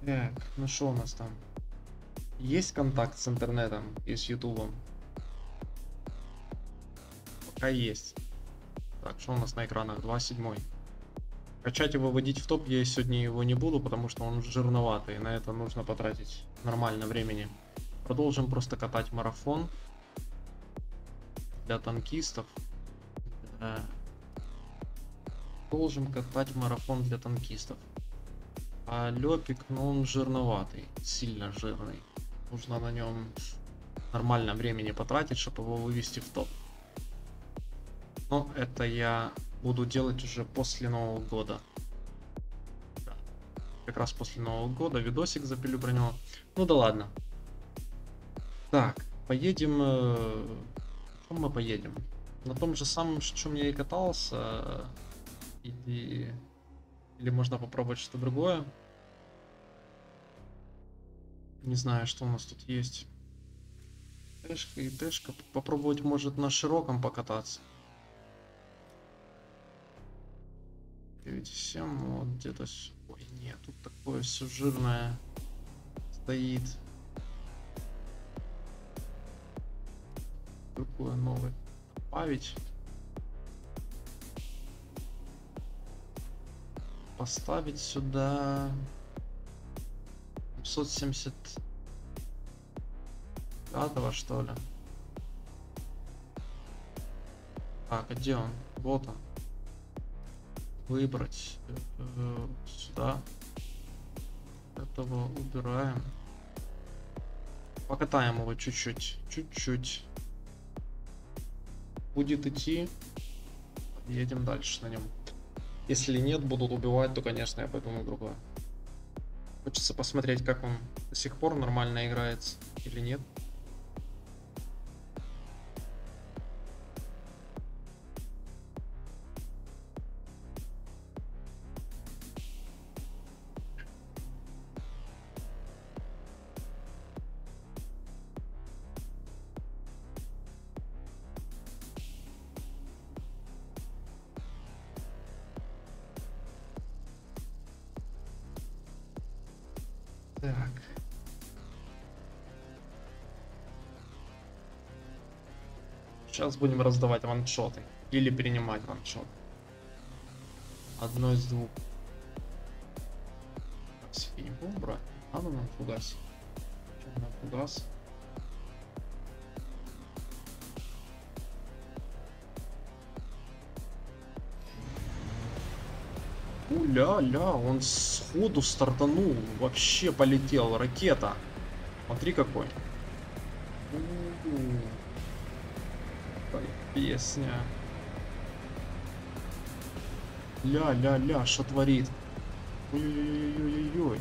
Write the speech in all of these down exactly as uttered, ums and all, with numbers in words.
Так, ну что у нас там? Есть контакт с интернетом и с ютубом? Пока есть. Так, что у нас на экранах? два седьмой. Качать и выводить в топ я сегодня его не буду, потому что он жирноватый. И на это нужно потратить нормально времени. Продолжим просто катать марафон. Для танкистов. Да. Продолжим катать марафон для танкистов. А Лёпик, ну он жирноватый. Сильно жирный. Нужно на нем нормально времени потратить, чтобы его вывести в топ. Но это я буду делать уже после Нового года. Да. Как раз после Нового года видосик запилю про него. Ну да ладно. Так, поедем... Э... Чем мы поедем? На том же самом, чем я и катался. Или... Или можно попробовать что-то другое. Не знаю, что у нас тут есть. Тэшка и тэшка. Попробовать может на широком покататься. девять семь, вот где-то... Ой, нет, тут такое все жирное стоит. Другое новое добавить. Поставить сюда семьсот семьдесят пятого, что ли. Так, а где он? Вот он. Выбрать э, сюда. Этого убираем. Покатаем его чуть-чуть. Чуть-чуть. Будет идти. Едем дальше на нем. Если нет, будут убивать, то, конечно, я пойду на другое. Хочется посмотреть, как он до сих пор нормально играется или нет. Так. Сейчас будем раздавать ваншоты. Или принимать ваншот. Одно из двух. Синего брать. Надо нам фугас. Что нам фугас? Уля-ля, он сходу стартанул. Вообще полетел. Ракета. Смотри какой. У-у-у. Песня. Ля-ля-ля, что творит? Ой-ой-ой-ой-ой.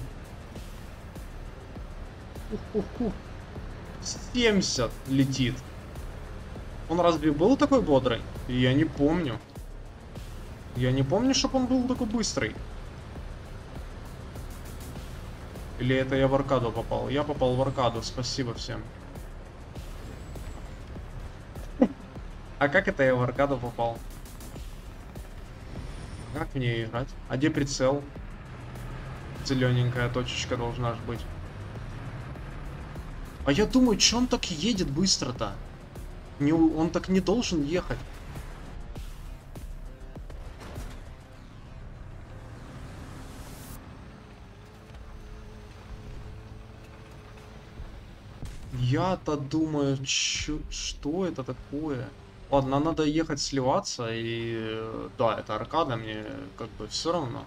Ух-ух-ух. семьдесят летит. Он разве был такой бодрый? Я не помню. Я не помню, чтобы он был такой быстрый. Или это я в аркаду попал? Я попал в аркаду, спасибо всем. А как это я в аркаду попал? Как в ней играть? А где прицел? Зелененькая точечка должна же быть. А я думаю, что он так едет быстро-то? Не, он так не должен ехать. Я-то думаю, чё, что это такое? Ладно, надо ехать сливаться, и да, это аркада, мне как бы все равно.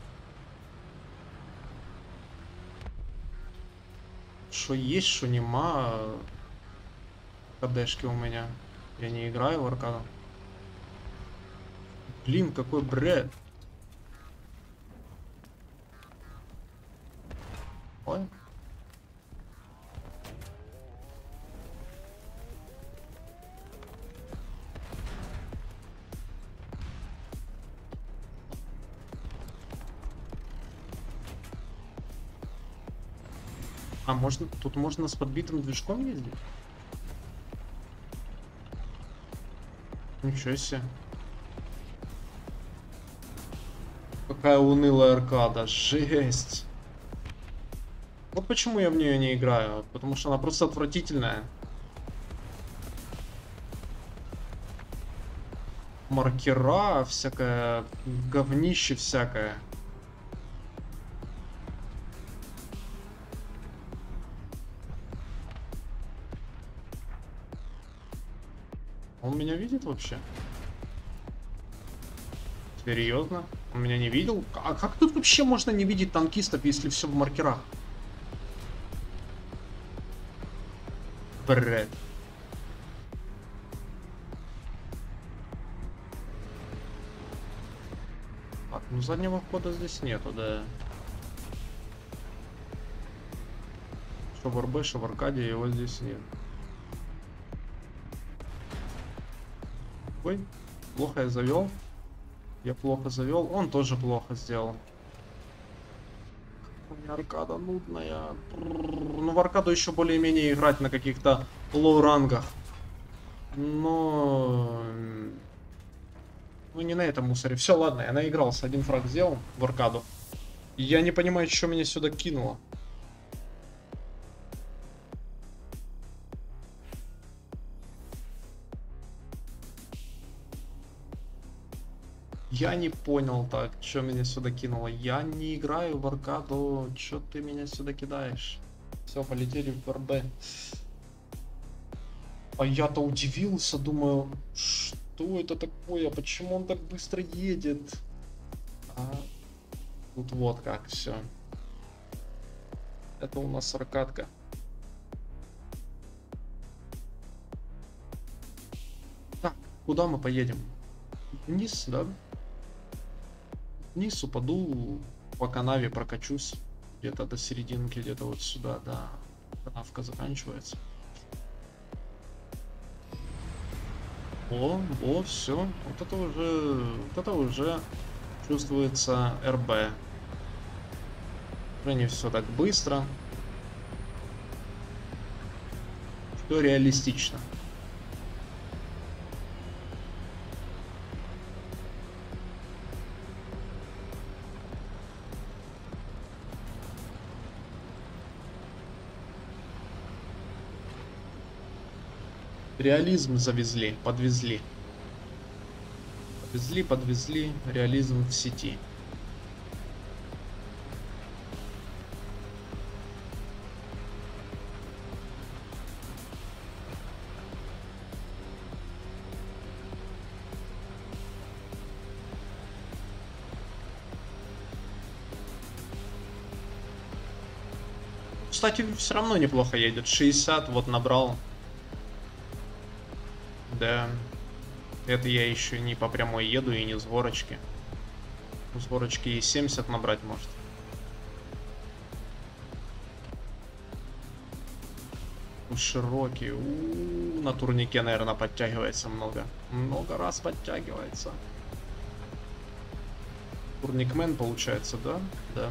Что есть, что нема. КДшки у меня. Я не играю в аркаду. Блин, какой бред. Ой. А можно, тут можно с подбитым движком ездить? Ничего себе. Какая унылая аркада, жесть. Вот почему я в нее не играю. Потому что она просто отвратительная. Маркера, всякое говнище всякое. Он меня видит вообще? Серьезно? Он меня не видел? А как тут вообще можно не видеть танкистов, если все в маркерах? Бред. Так, ну заднего входа здесь нету, да. Что в РБ, что в Аркаде, его здесь нет. Ой, плохо я завел. Я плохо завел. Он тоже плохо сделал. У меня аркада нудная. Ну, в аркаду еще более-менее играть на каких-то лоу-рангах. Но... Ну, не на этом мусоре. Все, ладно, я наигрался. Один фраг сделал в аркаду. Я не понимаю, что меня сюда кинуло. Я не понял так, что меня сюда кинуло. Я не играю в аркаду. Что ты меня сюда кидаешь? Все, полетели в РБ. А я-то удивился, думаю, что это такое? Почему он так быстро едет? А тут вот как все. Это у нас аркадка. Так, куда мы поедем? Вниз, да? Вниз упаду, по канаве прокачусь. Где-то до серединки, где-то вот сюда, да. Канавка заканчивается. О, о, все. Вот это уже, вот это уже чувствуется РБ. Уже не все так быстро. Все реалистично. Реализм завезли, подвезли. Подвезли, подвезли. Реализм в сети. Кстати, все равно неплохо едет. шестьдесят вот набрал. Да. Это я еще не по прямой еду и не с горочки. С горочки и семьдесят набрать может. Широкий. У-у-у, на турнике, наверное, подтягивается много. Много раз подтягивается. Турникмен получается, да? Да.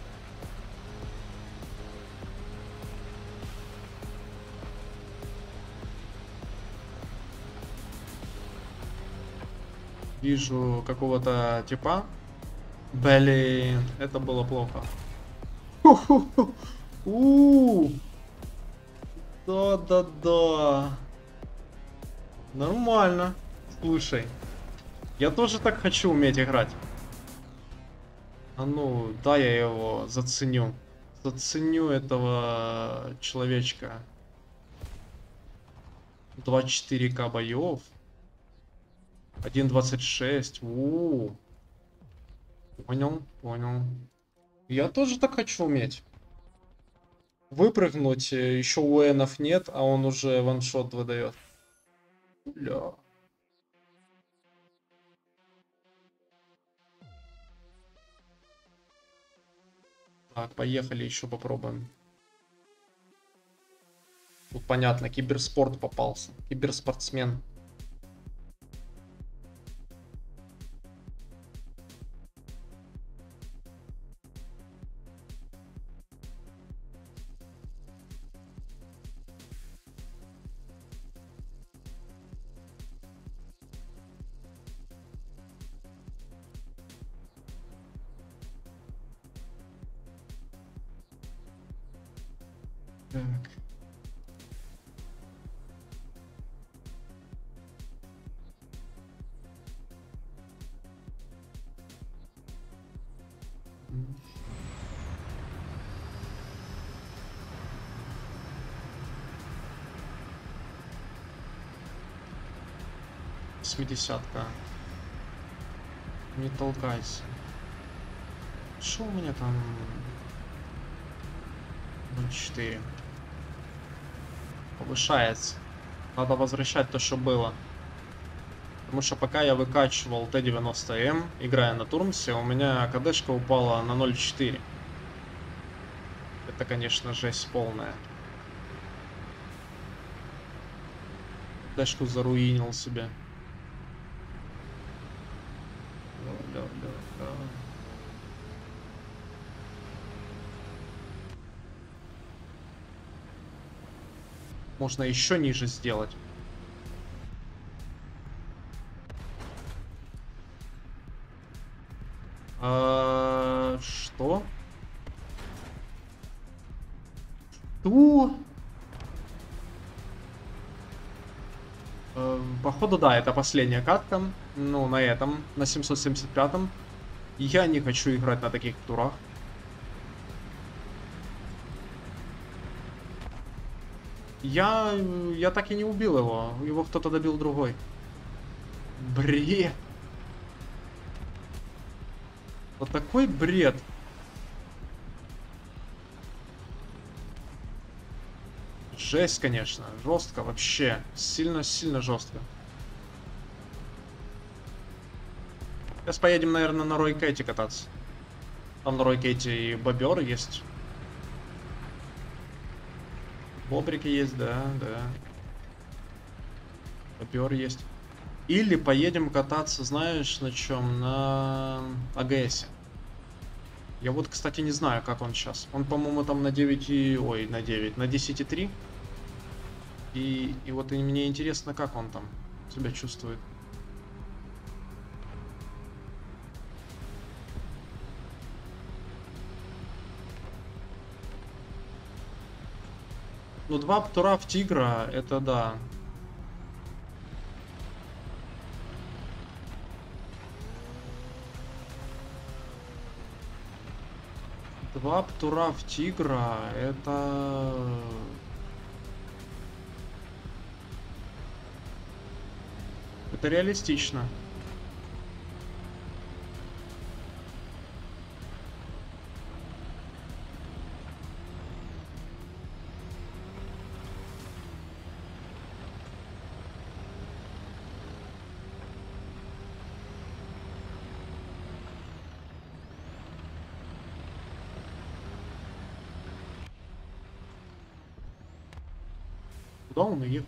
Вижу какого-то типа. Блин, это было плохо. У, да-да-да. Нормально. Слушай, я тоже так хочу уметь играть. А ну, да, я его заценю. Заценю этого человечка. двадцать четыре ка боев. один двадцать шесть. У-у-у. Понял, понял. Я тоже так хочу уметь. Выпрыгнуть, еще уэнов нет, а он уже ваншот выдает. Ля. Так, поехали, еще попробуем. Тут понятно, киберспорт попался. Киберспортсмен. Так. Восьмидесятка. Не толкайся. Что у меня там? ноль четыре. Повышается. Надо возвращать то, что было. Потому что пока я выкачивал Т девяносто М, играя на Турмсе, у меня КДшка упала на ноль четыре. Это, конечно, жесть полная. КДшку заруинил себе. Да, да, да, да. Можно еще ниже сделать. А, что? Ту? А, походу, да, это последняя катка. Ну, на этом, на семьсот семьдесят пятом. Я не хочу играть на таких турах. Я, я так и не убил его. Его кто-то добил другой. Бред. Вот такой бред. Жесть, конечно. Жестко вообще. Сильно-сильно жестко. Сейчас поедем, наверное, на Рой Кэти кататься. Там на Рой Кэти и бобер есть. Бобрики есть, да, да. Бобер есть. Или поедем кататься, знаешь, на чем? На АГСе. Я вот, кстати, не знаю, как он сейчас. Он, по-моему, там на девять и... Ой, на девять. На десять и три. И, и вот и мне интересно, как он там себя чувствует. Ну, два птура в тигра, это да. Два птура в тигра, это... Это реалистично. Куда он уехал?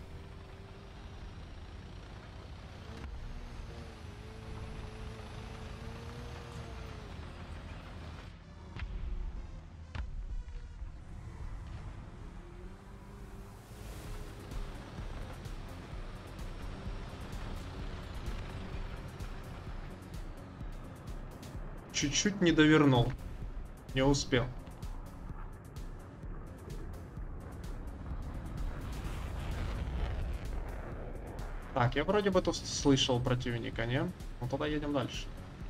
Чуть-чуть не довернул. Не успел. Так, я вроде бы тут слышал противника, не? Ну тогда едем дальше.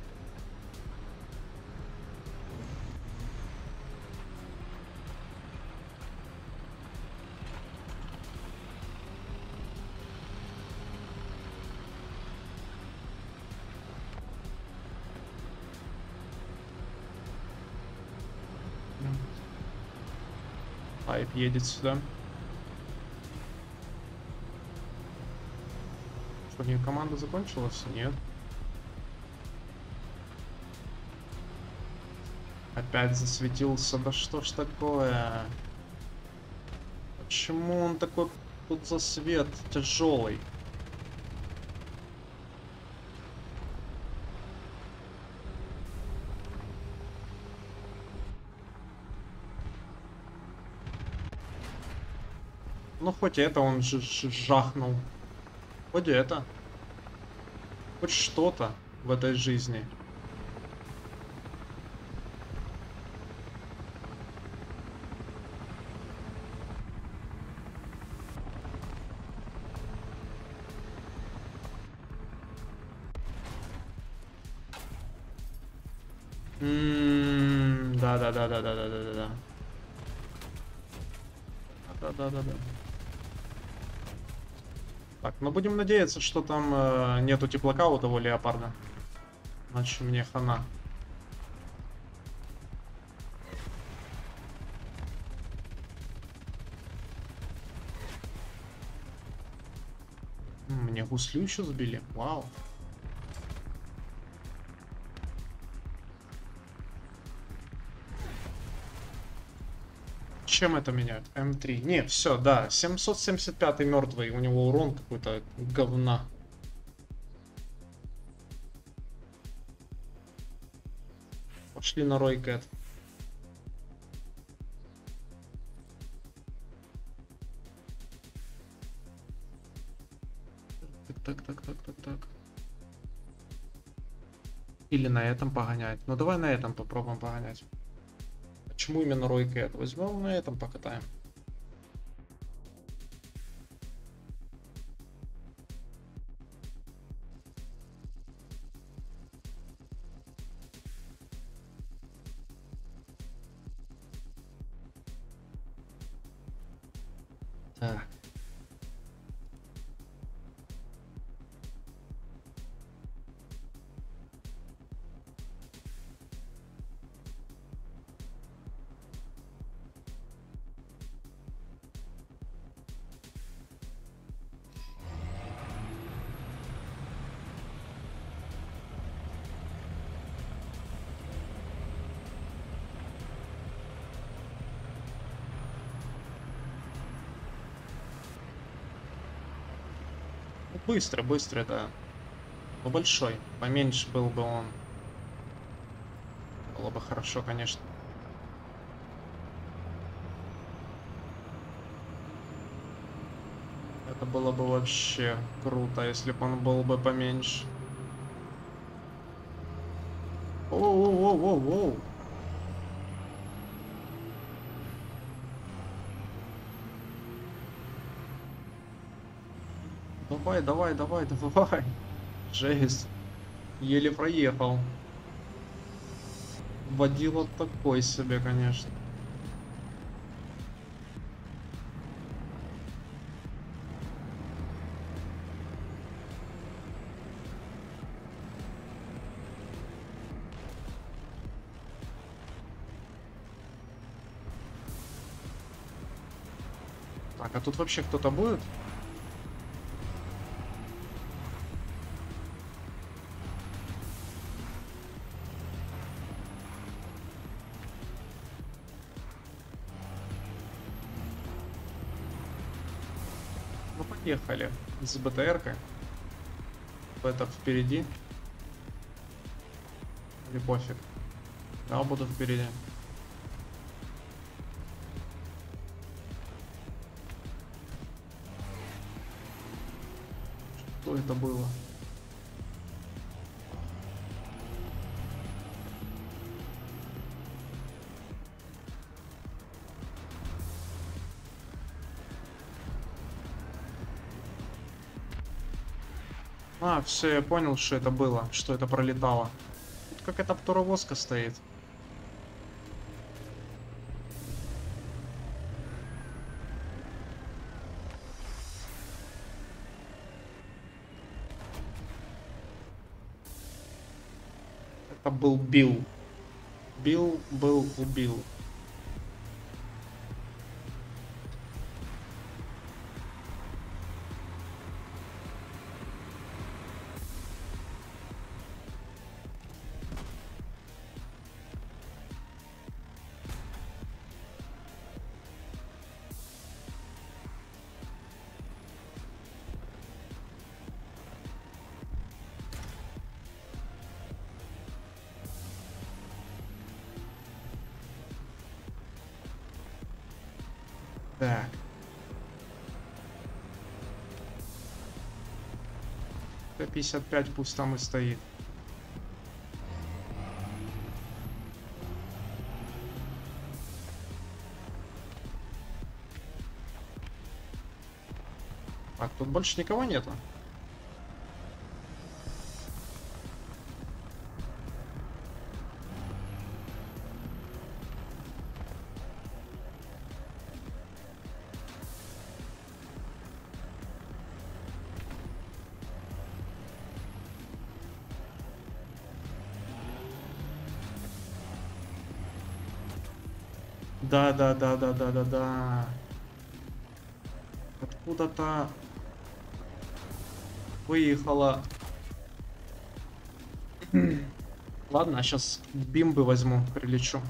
Пайп едет сюда. Что, не команда закончилась? Нет. Опять засветился. Да что ж такое? Почему он такой тут засвет тяжелый? Ну хоть это он ж ж жахнул. Хоть это. Хоть что-то в этой жизни. Да, да, да, да, да, да, да, да, да. Да, да, да, да. Так, ну будем надеяться, что там э, нету теплака у того леопарда. Иначе мне хана. М, Мне гуслю еще сбили. Вау. Чем это меняет? эм три. Не, все, да. семьсот семьдесят пять мертвый. У него урон какой-то говна. Пошли на Рой Кэт. Так, так, так, так, так, так. Или на этом погонять. Ну давай на этом попробуем погонять. Почему именно Рой Кэт? Возьмем на этом покатаем. Так. Быстро, быстро, да. Ну большой. Поменьше был бы он. Было бы хорошо, конечно. Это было бы вообще круто, если бы он был бы поменьше. Оу-оу-оу-оу-оу. Давай, давай, давай, давай. Жесть. Еле проехал. Водила такой себе, конечно. Так, а тут вообще кто-то будет? Ну, поехали. С БТРкой. Это впереди. Или пофиг. Да, буду впереди. Что это было? А, все, я понял, что это было, что это пролетало. Тут какая-то птуровозка стоит. Это был Билл. Билл был убил. Так. Т пятьдесят пять пусть там и стоит. Так, тут больше никого нету. Да, да, да, да, да, да, да. Откуда-то выехала. Ладно, сейчас бимбы возьму, прилечу.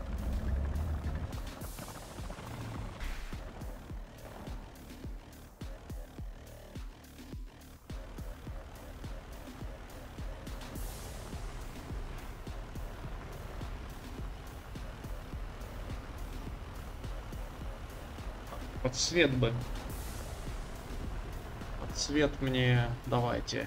Под свет бы. Под свет мне давайте.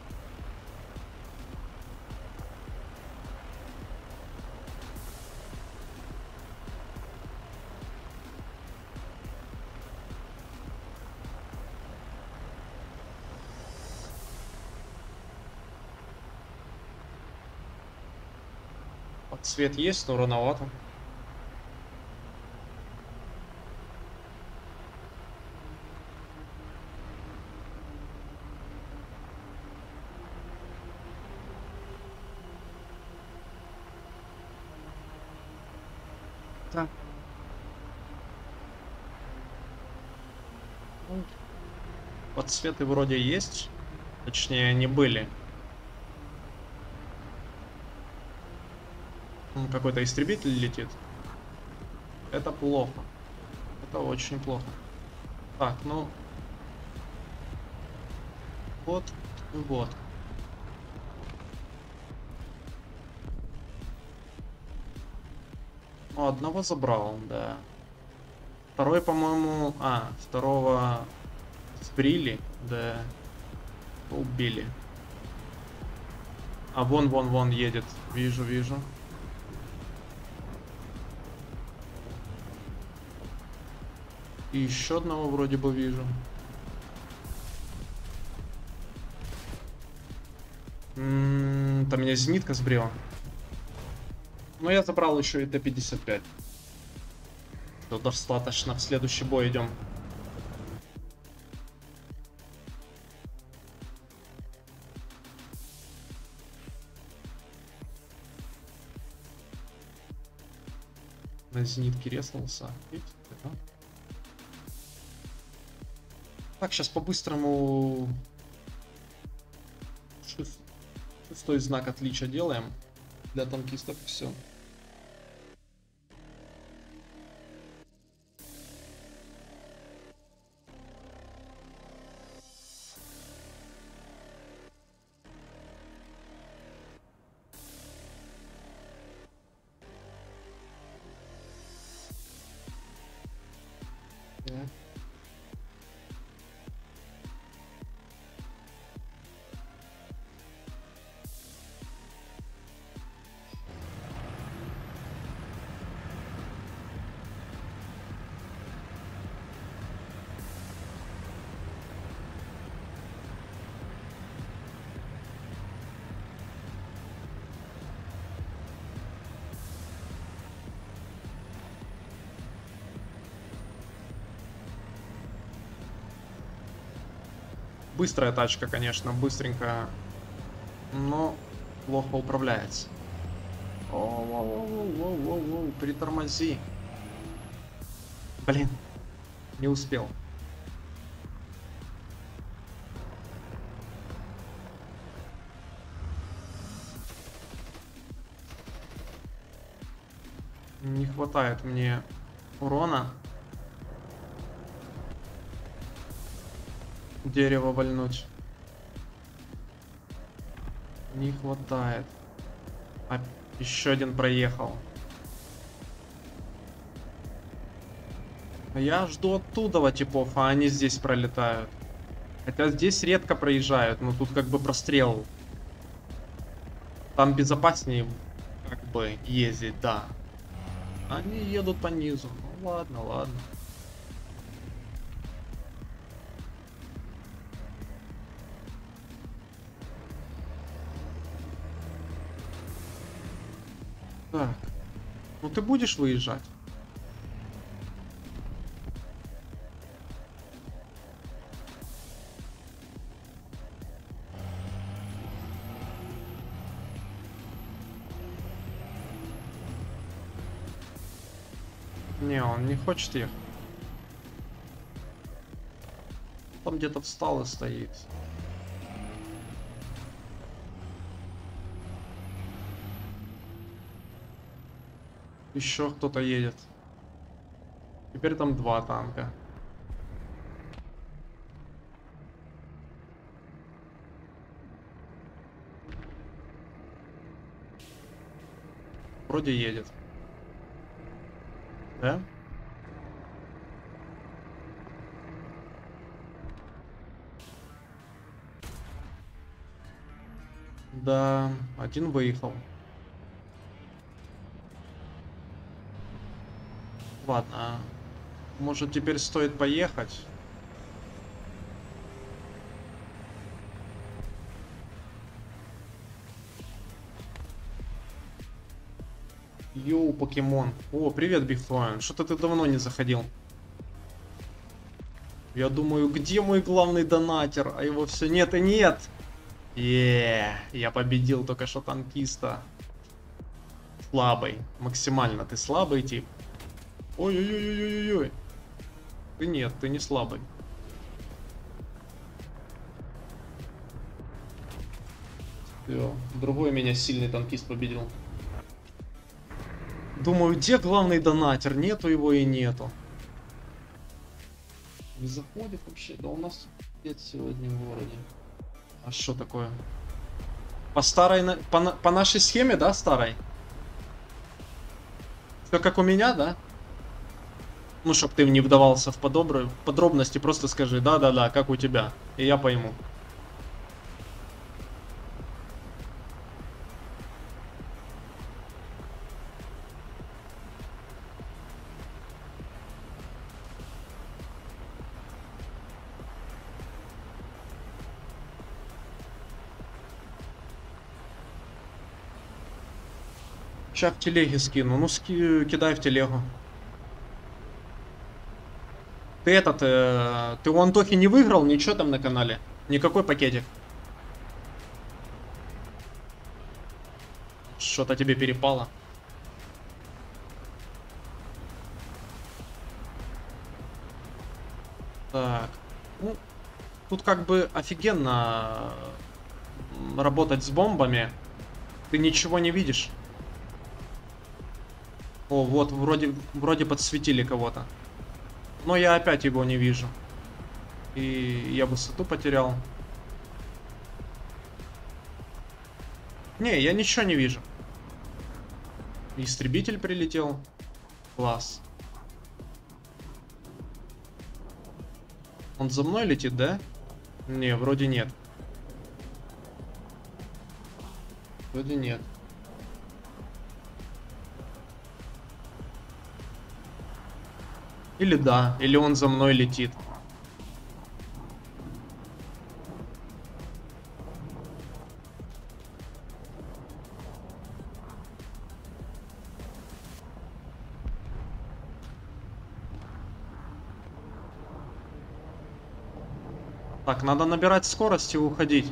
Под свет есть, но рановато. Так. Ну, подсветы вроде есть. Точнее, они были. М, Какой-то истребитель летит. Это плохо. Это очень плохо. Так, ну... Вот и вот. Ну, одного забрал, да. Второй, по-моему... А, второго сбрили, да. Убили. А вон, вон, вон едет. Вижу, вижу. И еще одного вроде бы вижу. М-м, там меня зенитка сбрила. Но я забрал еще и Т пятьдесят пять. То достаточно. В следующий бой идем. На зенитке резнулся. Видите, да? Так, сейчас по-быстрому шест- шестой знак отличия делаем. Для танкистов все. Быстрая тачка, конечно, быстренькая, но плохо управляется. Оу-оу-оу-оу-оу-оу, притормози. Блин, не успел. Не хватает мне урона. Дерево вальнуть. Не хватает. А, еще один проехал. А я жду оттуда типов, а они здесь пролетают. Хотя здесь редко проезжают, но тут как бы прострел. Там безопаснее как бы ездить, да. Они едут по низу. Ну ладно, ладно. Так. Ну ты будешь выезжать? Не, он не хочет ехать. Там где-то встал и стоит. Еще кто-то едет. Теперь там два танка. Вроде едет. Да? Да, один выехал. Ладно. Может, теперь стоит поехать? Йоу, покемон. О, привет, Бигфлоин. Что-то ты давно не заходил. Я думаю, где мой главный донатер? А его все нет и нет. Еее, я победил только что танкиста. Слабый. Максимально ты слабый тип. Ой-ой-ой-ой-ой-ой. Ты нет, ты не слабый. Всё, другой меня сильный танкист победил. Думаю, где главный донатер? Нету его и нету. Не заходит вообще. Да у нас нет сегодня в городе. А что такое? По старой, на- по, на- по нашей схеме, да, старой? Все как у меня, да? Ну, чтоб ты не вдавался в подобры, подробности, просто скажи, да-да-да, как у тебя. И я пойму. Сейчас в телеге скину. Ну, ски... кидай в телегу. Ты этот, э... ты у Антохи не выиграл ничего там на канале? Никакой пакетик? Что-то тебе перепало? Так. Ну, тут как бы офигенно работать с бомбами. Ты ничего не видишь. О, вот, вроде, вроде подсветили кого-то. Но я опять его не вижу. И я высоту потерял. Не, я ничего не вижу. Истребитель прилетел. Класс. Он за мной летит, да? Не, вроде нет. Вроде нет. Или да, или он за мной летит. Так, надо набирать скорость и уходить.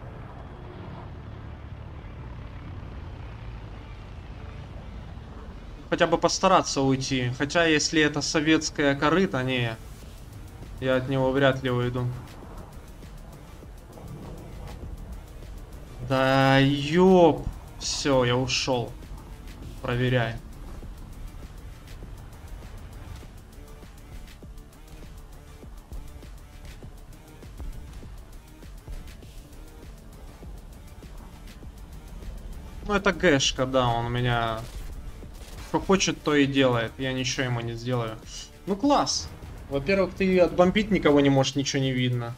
Хотя бы постараться уйти. Хотя, если это советская корыта, не. Я от него вряд ли уйду. Да ёп. Все, я ушел. Проверяй. Ну это гэшка, да, он у меня... Что хочет, то и делает. Я ничего ему не сделаю. Ну класс. Во-первых, ты отбомбить никого не можешь, ничего не видно.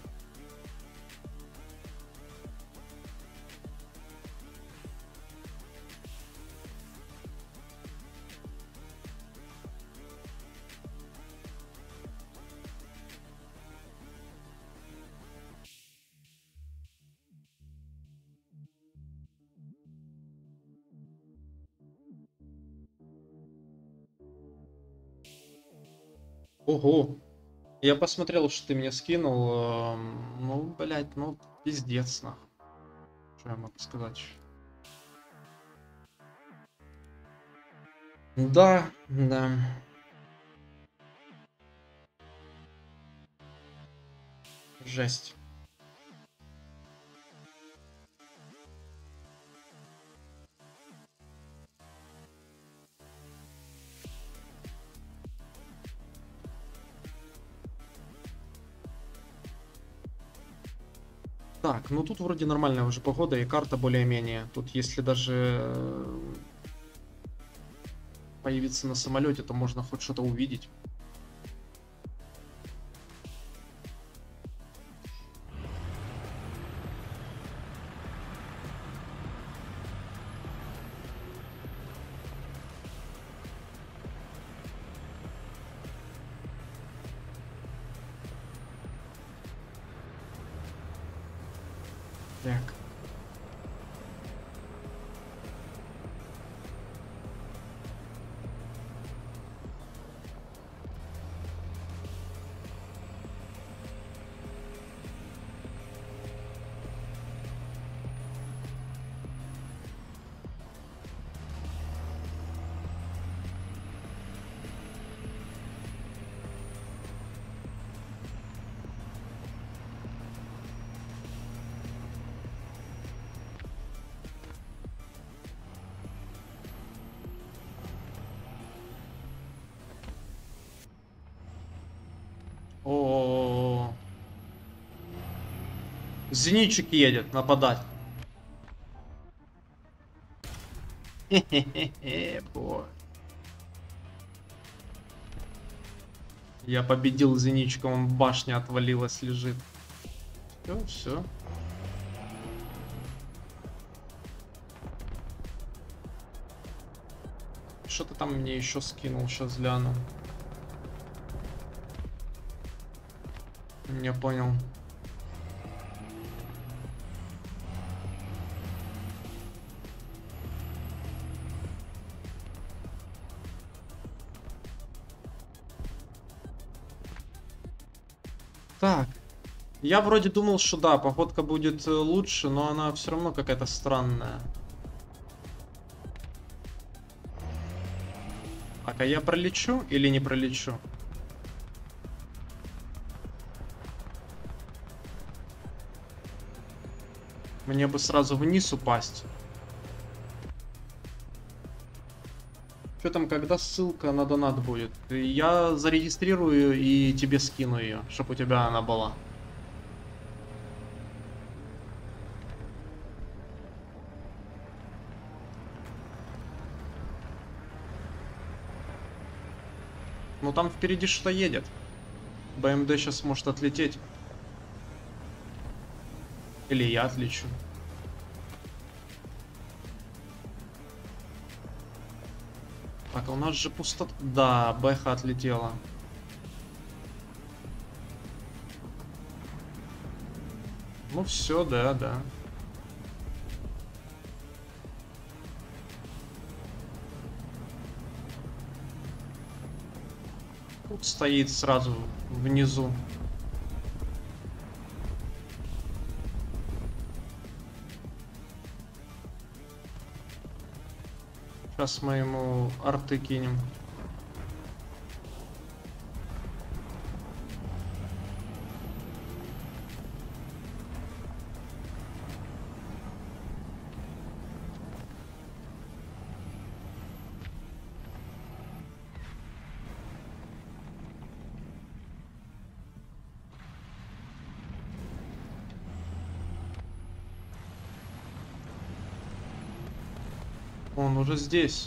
Ого. Я посмотрел, что ты мне скинул. эм, Ну, блять, ну, пиздец, нахуй. Что я могу сказать? Да, да. Жесть. Так, ну тут вроде нормальная уже погода и карта более-менее. Тут если даже появиться на самолете, то можно хоть что-то увидеть. Так. О, зенитчик едет нападать. Хе-хе-хе, бой. Я победил зенитчика, он в башне отвалилась, лежит. Все, все. Что ты там мне еще скинул? Сейчас гляну. Не понял. Так. Я вроде думал, что да, походка будет лучше, но она все равно какая-то странная. Так, а я пролечу или не пролечу? Мне бы сразу вниз упасть. Что там, когда ссылка на донат будет? Я зарегистрирую и тебе скину ее, чтобы у тебя она была. Ну там впереди что-то едет. БМД сейчас может отлететь. Или я отлечу. Так, а у нас же пустота. Да, Бэха отлетела. Ну все, да, да. Тут стоит сразу внизу. Сейчас мы ему арты кинем. Он уже здесь.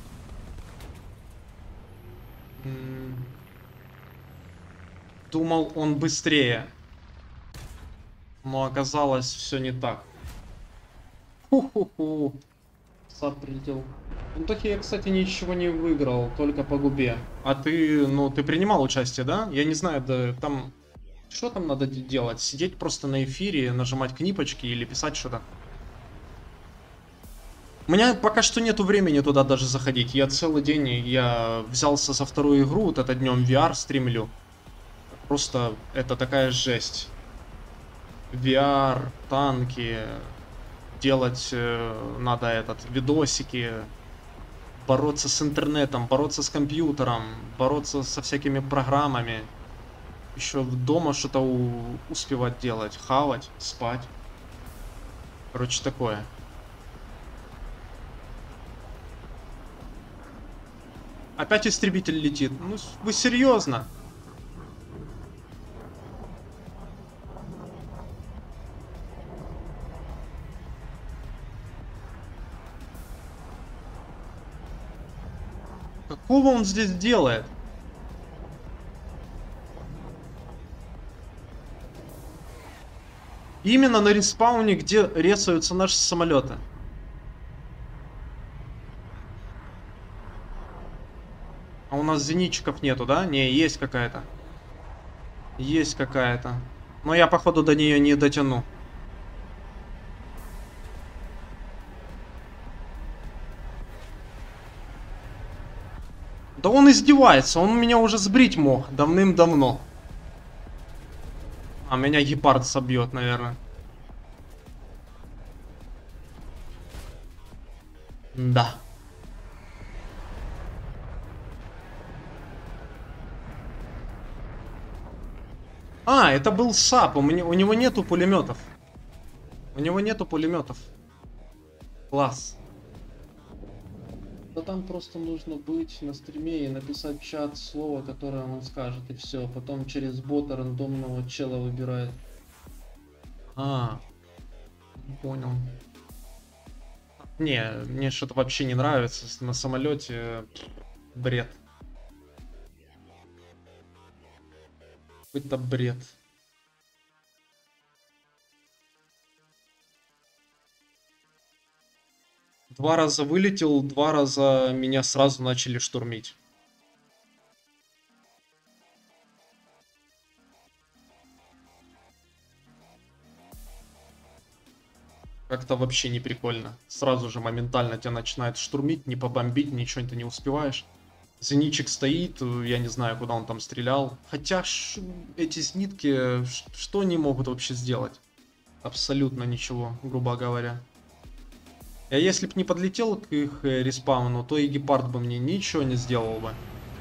Думал, он быстрее. Но оказалось все не так. Ху-ху-ху. Сад прилетел. В итоге я, кстати, ничего не выиграл, только по губе. А ты, ну, ты принимал участие, да? Я не знаю, да там... Что там надо делать? Сидеть просто на эфире, нажимать книпочки или писать что-то? У меня пока что нету времени туда даже заходить. Я целый день, я взялся за вторую игру, вот это днем ви ар стримлю. Просто это такая жесть. ви ар, танки, делать э, надо этот, видосики, бороться с интернетом, бороться с компьютером, бороться со всякими программами. Еще дома что-то успевать делать. Хавать, спать. Короче, такое. Опять истребитель летит. Ну, вы серьезно? Какого он здесь делает? Именно на респауне, где ресаются наши самолеты. А у нас зенитчиков нету, да? Не, есть какая-то. Есть какая-то. Но я, походу, до нее не дотяну. Да он издевается, он меня уже сбрить мог давным-давно. А меня гепард собьет, наверное. Да. А, это был САП, у, меня, у него нету пулеметов. У него нету пулеметов. Класс. Да там просто нужно быть на стриме и написать в чат слово, которое он скажет, и все. Потом через бота рандомного чела выбирает. А, понял. Не, мне что-то вообще не нравится. На самолете бред. Какой-то бред. Два раза вылетел, два раза меня сразу начали штурмить. Как-то вообще не прикольно. Сразу же моментально тебя начинает штурмить, не побомбить, ничего ты не успеваешь. Зенитчик стоит, я не знаю, куда он там стрелял. Хотя ш... эти зенитки, что они могут вообще сделать? Абсолютно ничего, грубо говоря. Я если бы не подлетел к их респауну, то и гепард бы мне ничего не сделал бы.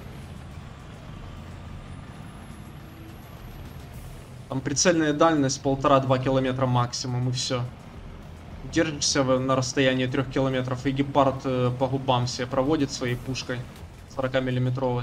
Там прицельная дальность полтора-два километра максимум, и все. Держишься на расстоянии трех километров, и гепард по губам себе проводит своей пушкой сорокамиллиметровой.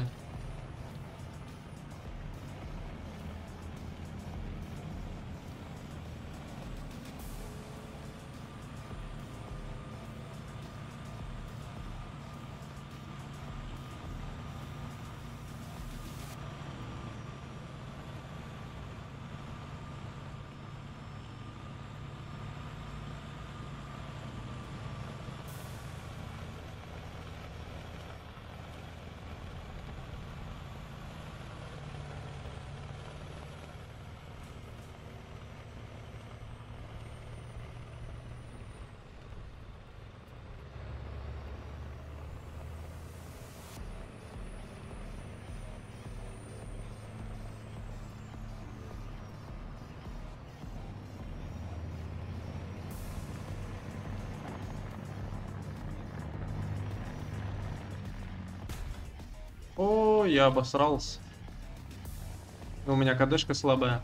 О, я обосрался. У меня КДшка слабая.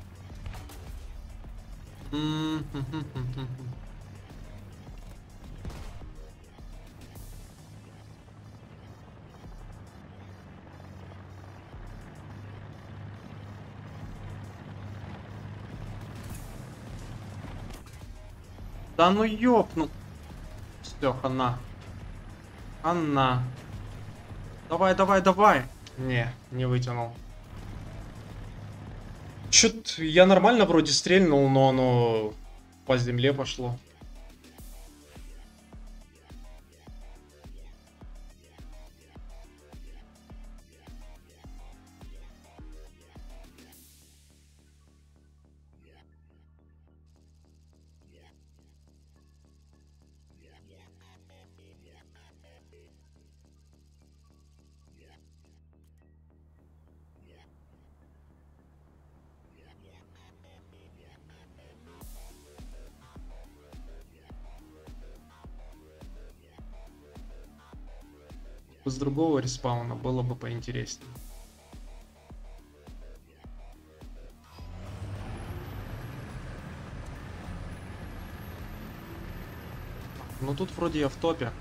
Да ну ёпну. Все, хана. Хана. Давай, давай, давай. Не, не вытянул. Чё-то я нормально вроде стрельнул, но оно по земле пошло. С другого респауна было бы поинтереснее. Ну тут вроде я в топе.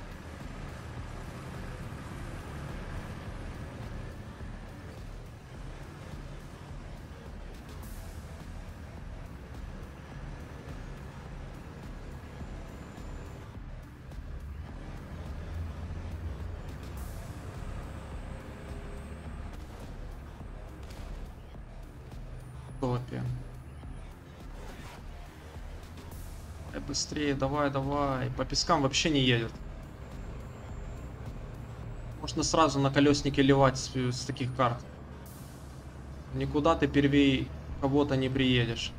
В топе. Давай быстрее, давай, давай. По пескам вообще не едет. Можно сразу на колесники ливать с, с таких карт. Никуда ты первей кого-то не приедешь.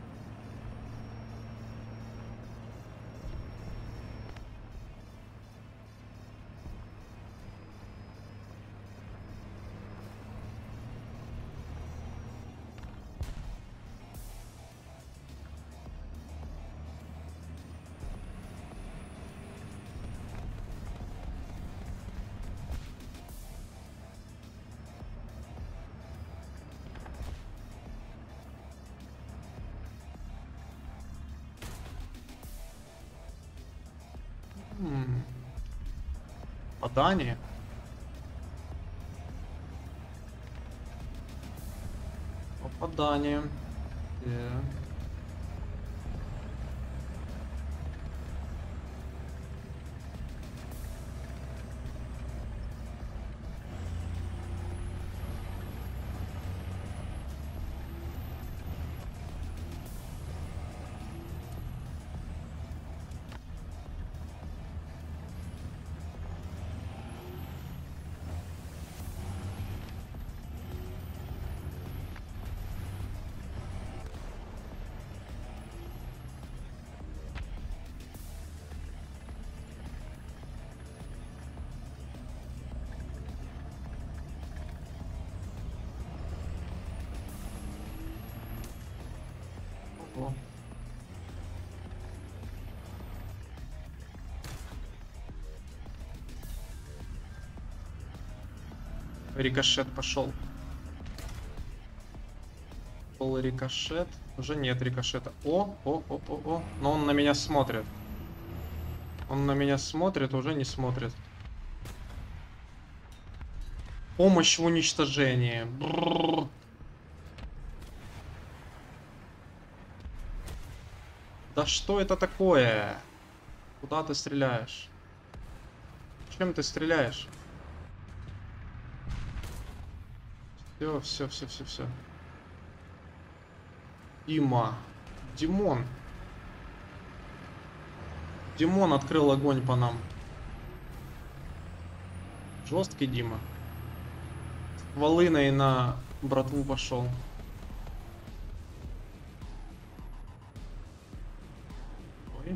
М-м. Попадание. Попадание. Yeah. Ого. Рикошет пошел. Пол рикошет. Уже нет рикошета. О, о, о, о, о. Но он на меня смотрит. Он на меня смотрит, уже не смотрит. Помощь в уничтожении. Бррр. Да что это такое? Куда ты стреляешь? Чем ты стреляешь? Все, все, все, все, все. Дима. Димон. Димон открыл огонь по нам. Жесткий Дима. Волыной на братву пошел. Ой.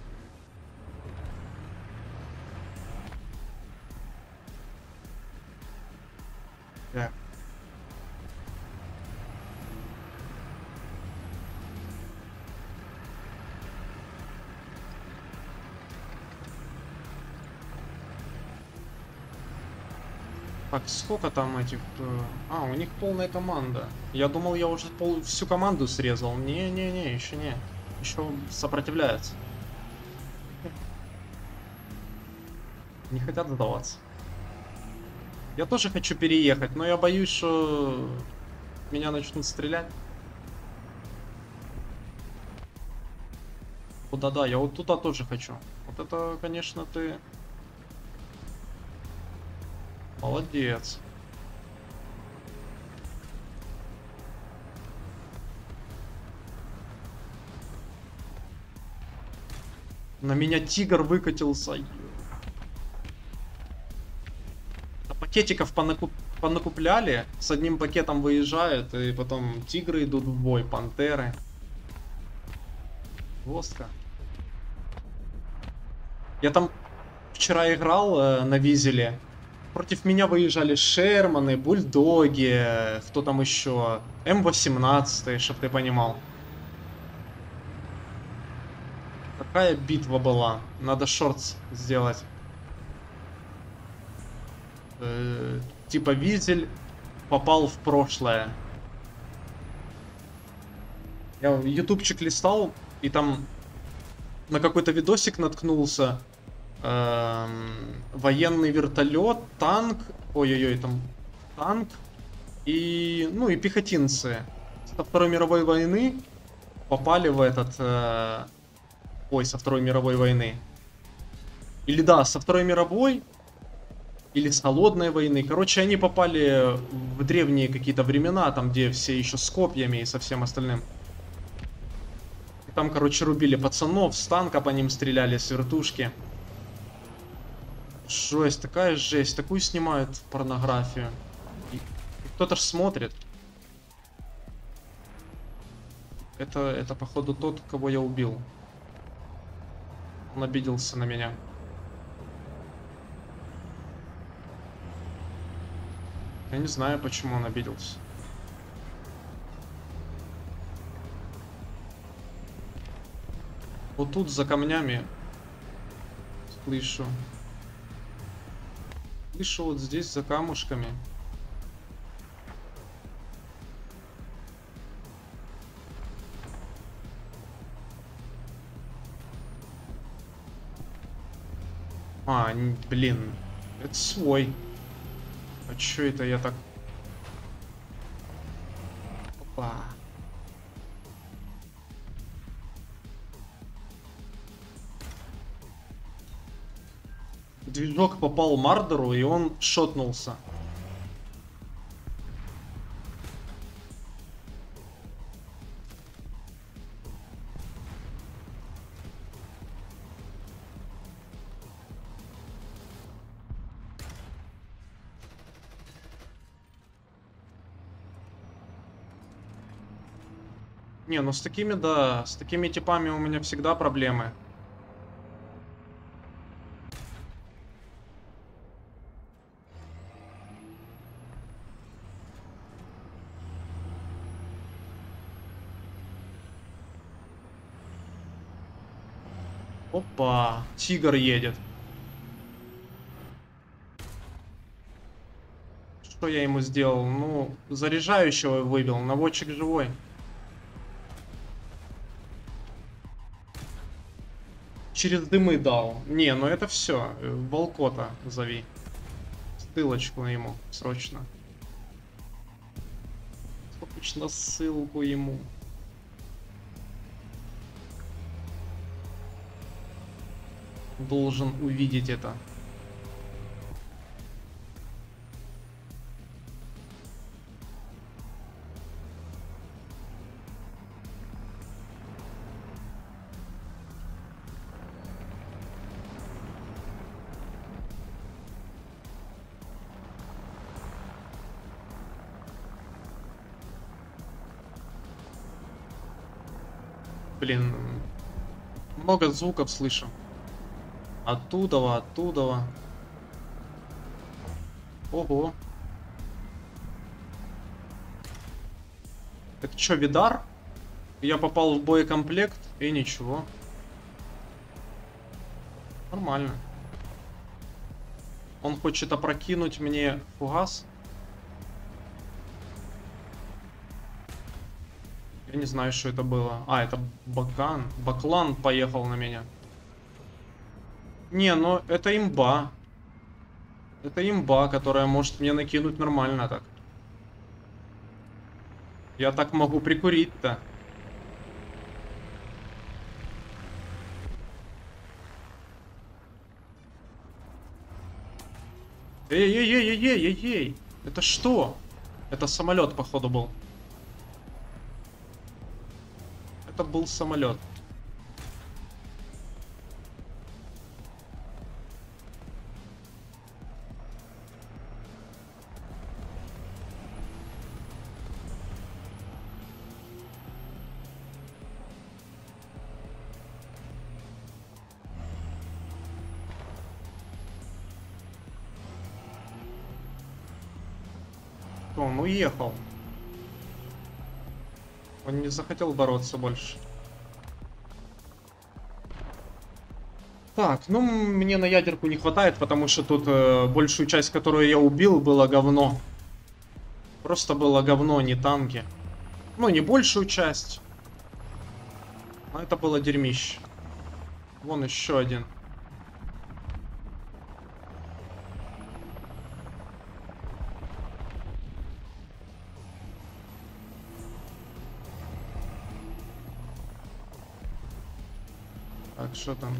Так. Так, сколько там этих... А, у них полная команда. Я думал, я уже пол... всю команду срезал. Не-не-не, еще не. Еще сопротивляются. Не хотят сдаваться. Я тоже хочу переехать, но я боюсь, что меня начнут стрелять. Да-да, я вот туда тоже хочу. Вот это, конечно, ты... Молодец. На меня тигр выкатился. А пакетиков понакуп... понакупляли. С одним пакетом выезжают. И потом тигры идут в бой. Пантеры. Жестко. Я там вчера играл э, на Визеле. Против меня выезжали Шерманы, Бульдоги, кто там еще, эм восемнадцать, чтоб ты понимал. Такая битва была. Надо шортс сделать. Э, типа Визель попал в прошлое. Я ютубчик листал, и там на какой-то видосик наткнулся. эм, военный вертолет, танк, ой-ой-ой, там танк и, ну, и пехотинцы со Второй мировой войны попали в этот, э, ой, со Второй мировой войны. Или да, со Второй мировой, или с Холодной войны. Короче, они попали в древние какие-то времена, там, где все еще с копьями и со всем остальным. И там, короче, рубили пацанов, с танка по ним стреляли, с вертушки. Жесть, такая жесть, такую снимают порнографию. И, и кто-то ж смотрит. Это, это, походу, тот, кого я убил. Он обиделся на меня. Я не знаю, почему он обиделся. Вот тут за камнями слышу. Слышу вот здесь за камушками. А, блин. Это свой. А чё это я так... Опа. Движок попал Мардеру, и он шотнулся. Не, ну с такими, да, с такими типами у меня всегда проблемы. Опа, тигр едет. Что я ему сделал? Ну, заряжающего выбил, наводчик живой. Через дымы дал. Не, ну это все. Волкота зови. Ссылочку ему, срочно. Срочно ссылку ему. Должен увидеть это. Блин, много звуков слышу. Оттуда, оттуда. Ого. Так чё, Видар? Я попал в боекомплект и ничего. Нормально. Он хочет опрокинуть мне фугас. Я не знаю, что это было. А, это Бакан. Баклан поехал на меня. Не, ну это имба. Это имба, которая может мне накинуть нормально так. Я так могу прикурить-то. Эй-эй-эй-эй-эй-эй! Это что? Это самолет, походу, был. Это был самолет. Он уехал. Он не захотел бороться больше. Так, ну мне на ядерку не хватает, потому что тут э, большую часть, которую я убил, было говно. Просто было говно, не танки. Ну, не большую часть. Но это было дерьмище. Вон еще один. Так, что там?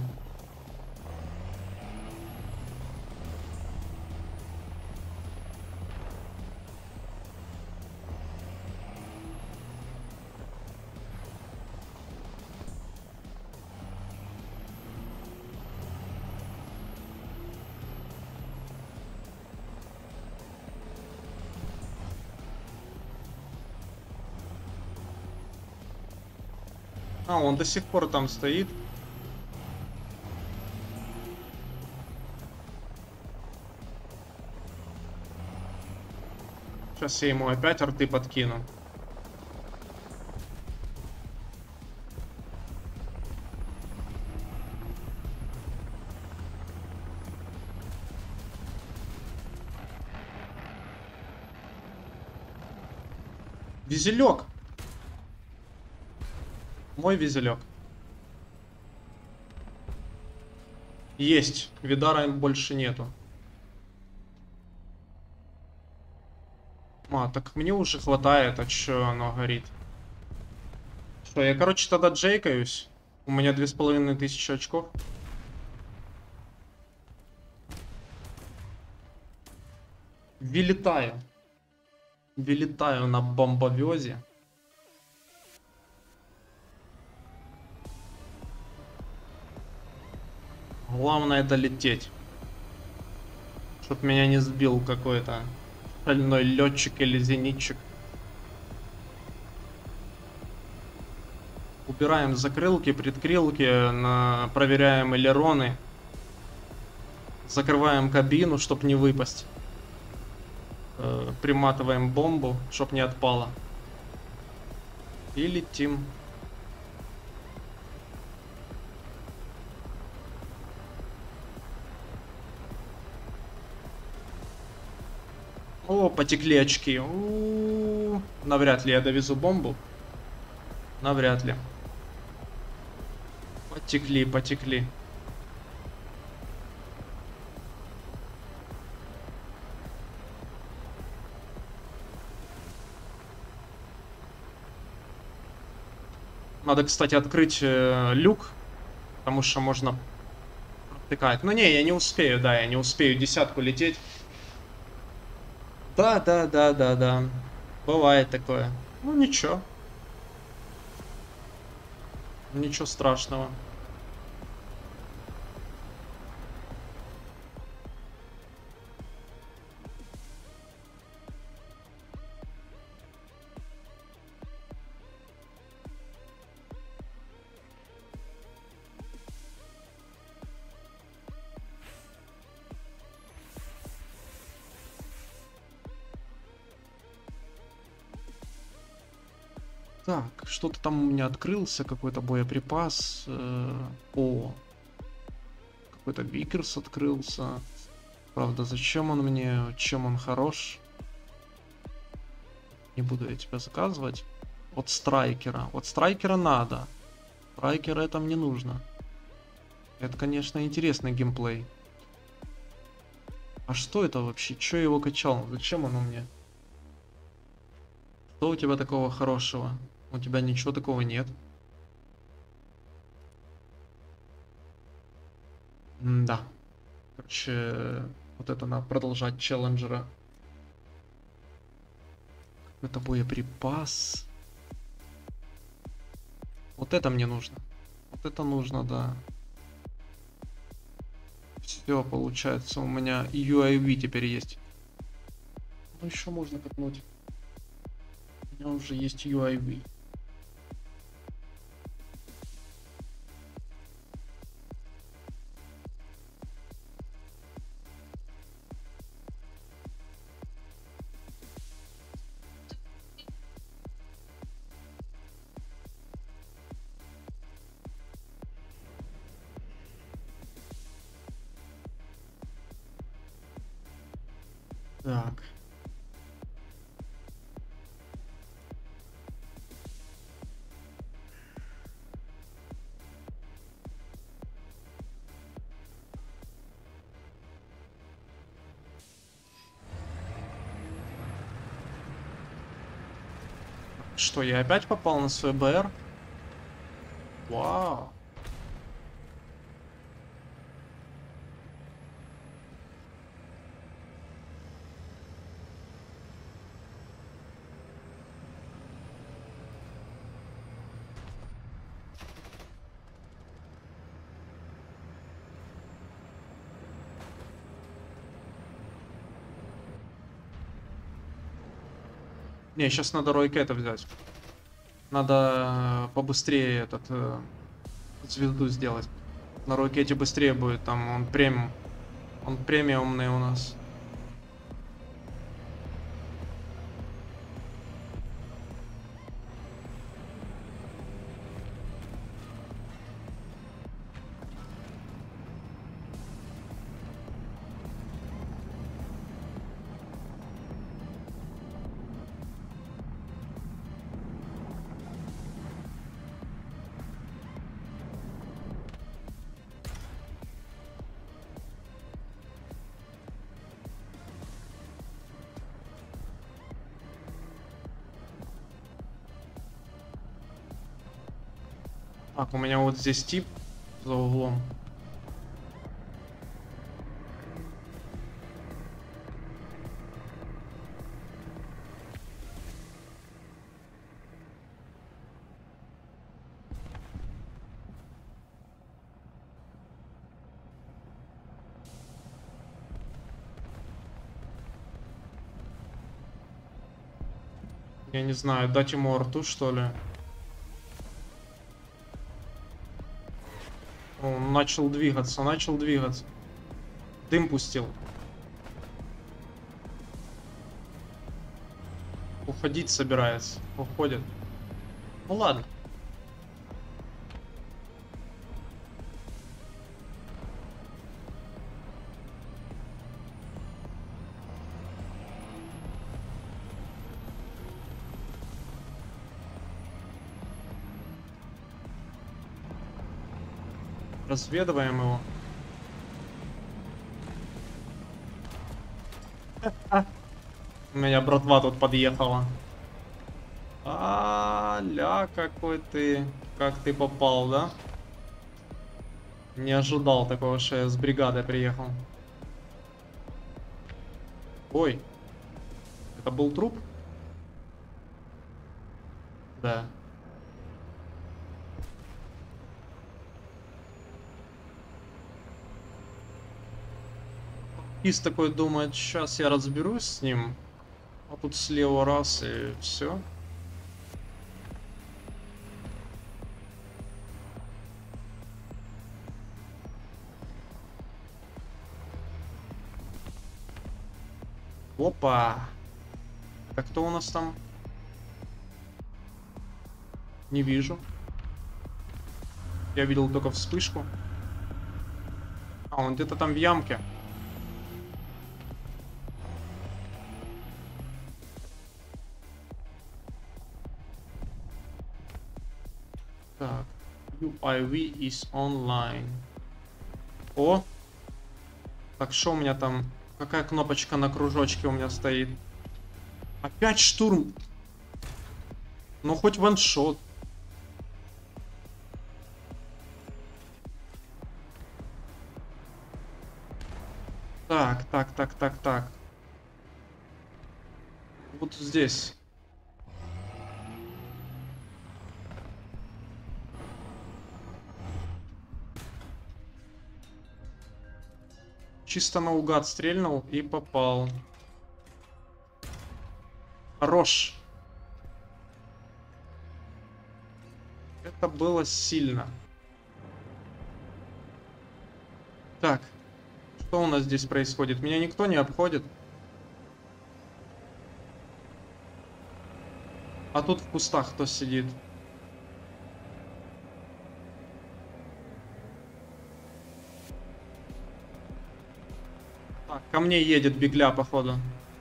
А, он до сих пор там стоит. Сейчас я ему опять арты подкину. Визелек. Мой визелек. Есть. Видара больше нету. А, так мне уже хватает, а чё оно горит? Что, я, короче, тогда джейкаюсь. У меня две с половиной тысячи очков. Вилетаю. Вилетаю на бомбовезе. Главное долететь. Чтоб меня не сбил какой-то шальной летчик или зенитчик. Убираем закрылки, предкрылки, на... проверяем элероны. Закрываем кабину, чтоб не выпасть. Э, приматываем бомбу, чтоб не отпала. И летим. О, потекли очки. У-у-у. Навряд ли я довезу бомбу. Навряд ли. Потекли, потекли. Надо, кстати, открыть э, люк, потому что можно протыкать. Ну не, я не успею, да, я не успею десятку лететь. Да, да, да, да, да. Бывает такое. Ну ничего. Ничего страшного. Так, что-то там у меня открылся, какой-то боеприпас. Э, о, какой-то Викерс открылся. Правда, зачем он мне, чем он хорош? Не буду я тебя заказывать. От страйкера. От страйкера надо. Страйкера это мне нужно. Это, конечно, интересный геймплей. А что это вообще? Че я его качал? Зачем оно мне? Что у тебя такого хорошего? У тебя ничего такого нет. М-да. Короче, вот это надо продолжать челленджера. Это боеприпас. Вот это мне нужно. Вот это нужно, да. Все, получается, у меня ю эй ви теперь есть. Ну, еще можно копнуть. У меня уже есть ю эй ви. Так. Что, я опять попал на свой бэ эр? Вау. Не, сейчас надо Ройкета взять. Надо побыстрее этот э, звезду сделать. На Ройкете быстрее будет, там он премиум. Он премиумный у нас. Так, у меня вот здесь тип за углом. Я не знаю, дать ему арту, что ли? Он начал двигаться, начал двигаться. Дым пустил. Уходить собирается. Уходит. Ну ладно. Разведываем его. У меня братва тут подъехала. А-ля, какой ты... Как ты попал, да? Не ожидал такого, что я с бригадой приехал. Ой. Это был труп? Да. Из такой думает, сейчас я разберусь с ним. А тут слева раз и все. Опа. Так, кто у нас там? Не вижу. Я видел только вспышку. А, он где-то там в ямке. Так. ю ай ви is online. О! Так, что у меня там? Какая кнопочка на кружочке у меня стоит? Опять штурм. Ну, хоть ваншот. Так, так, так, так, так. Вот здесь. Чисто наугад стрельнул и попал. Хорош. Это было сильно. Так. Что у нас здесь происходит? Меня никто не обходит. А тут в кустах кто сидит? Так, ко мне едет бегля, походу.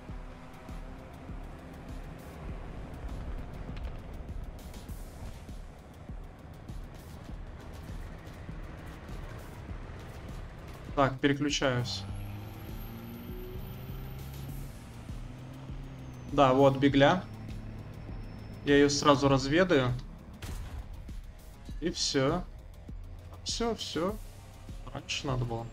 Так, переключаюсь. Да, вот бегля. Я ее сразу разведаю. И все. Все, все. Раньше надо было.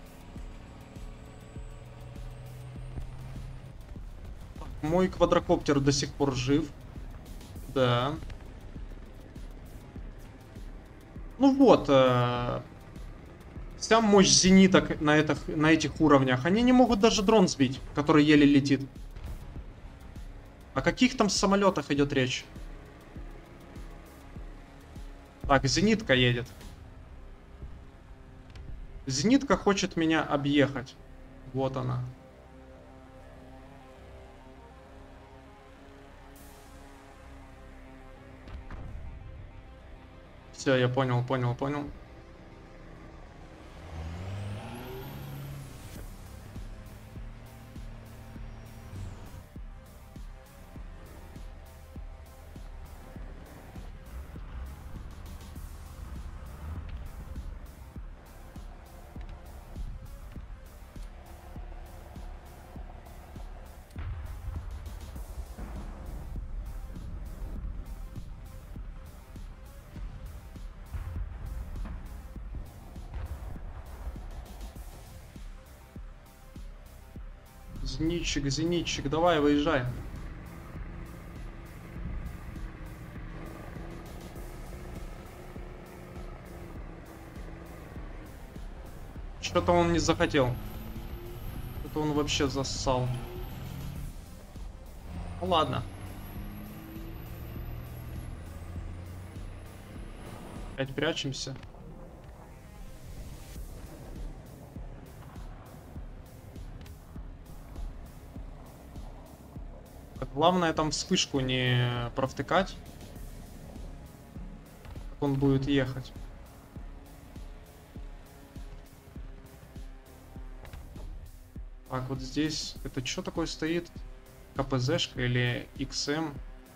Мой квадрокоптер до сих пор жив. Да. Ну вот. Э Вся мощь зениток на, этих, на этих уровнях. Они не могут даже дрон сбить, который еле летит. О каких там самолетах идет речь? Так, зенитка едет. Зенитка хочет меня объехать. Вот она. Все, я понял, понял, понял. Зенитчик, зенитчик, давай, выезжай. Что-то он не захотел. Это он вообще зассал. Ну ладно. Опять прячемся. Главное там вспышку не провтыкать. Как он будет ехать. Так, вот здесь. Это что такое стоит? КПЗшка или икс эм?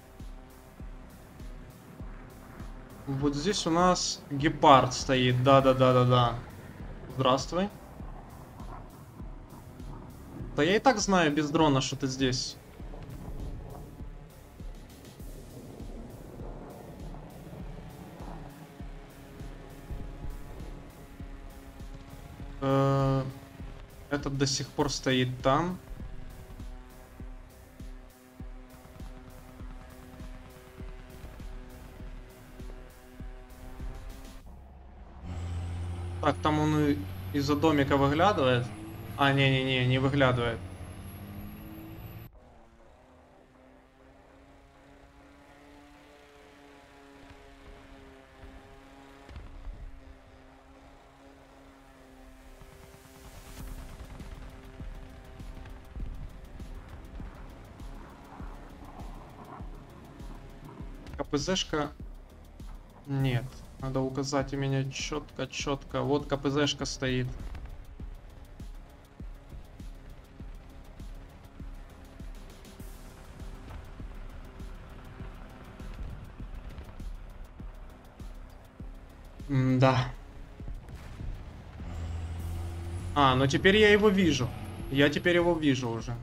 Вот здесь у нас гепард стоит. Да-да-да-да-да. Здравствуй. Да я и так знаю без дрона, что ты здесь. Э-э- Этот до сих пор стоит там. Так, там он и из-за домика выглядывает. А, не-не-не, не выглядывает. КПЗшка... Нет. Надо указать у меня четко-четко. Вот КПЗшка стоит. М-да. А, ну теперь я его вижу. Я теперь его вижу уже.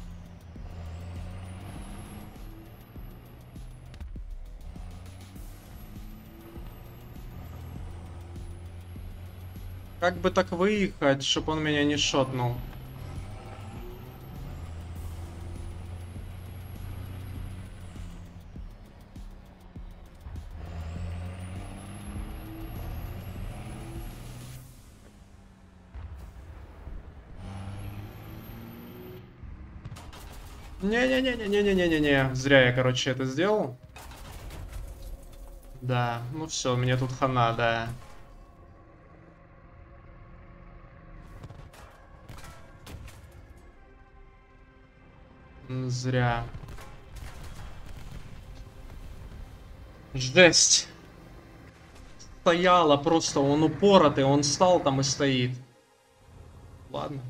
Как бы так выехать, чтобы он меня не шотнул? Не-не-не-не-не-не-не-не. Зря я, короче, это сделал. Да, ну все, мне тут хана, да. Зря. Жесть. Стояла просто, он упоротый, он встал там и стоит. Ладно.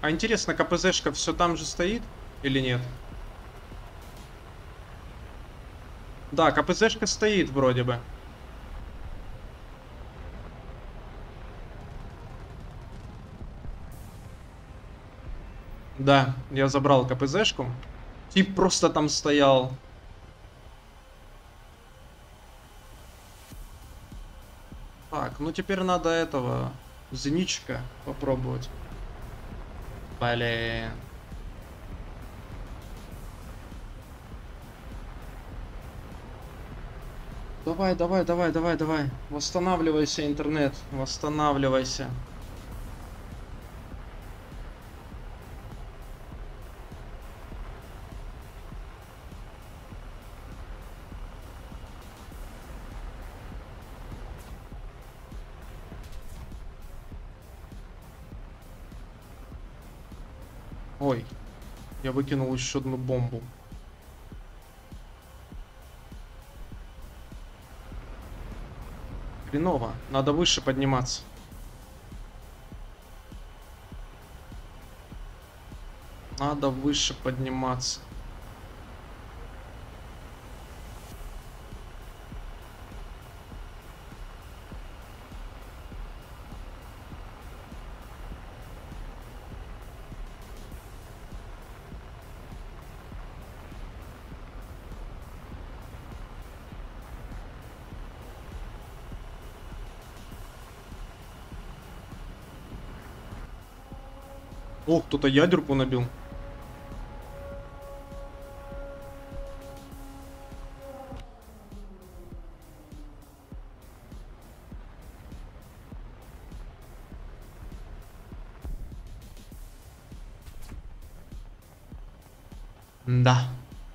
А интересно, КПЗшка все там же стоит или нет? Да, КПЗшка стоит вроде бы. Да, я забрал КПЗшку. Тип просто там стоял. Так, ну теперь надо этого зеничка попробовать. Блин. Давай, давай, давай, давай, давай. Восстанавливайся, интернет. Восстанавливайся. Ой, я выкинул еще одну бомбу. Хреново, надо выше подниматься. Надо выше подниматься. О, кто-то ядерку набил. Да.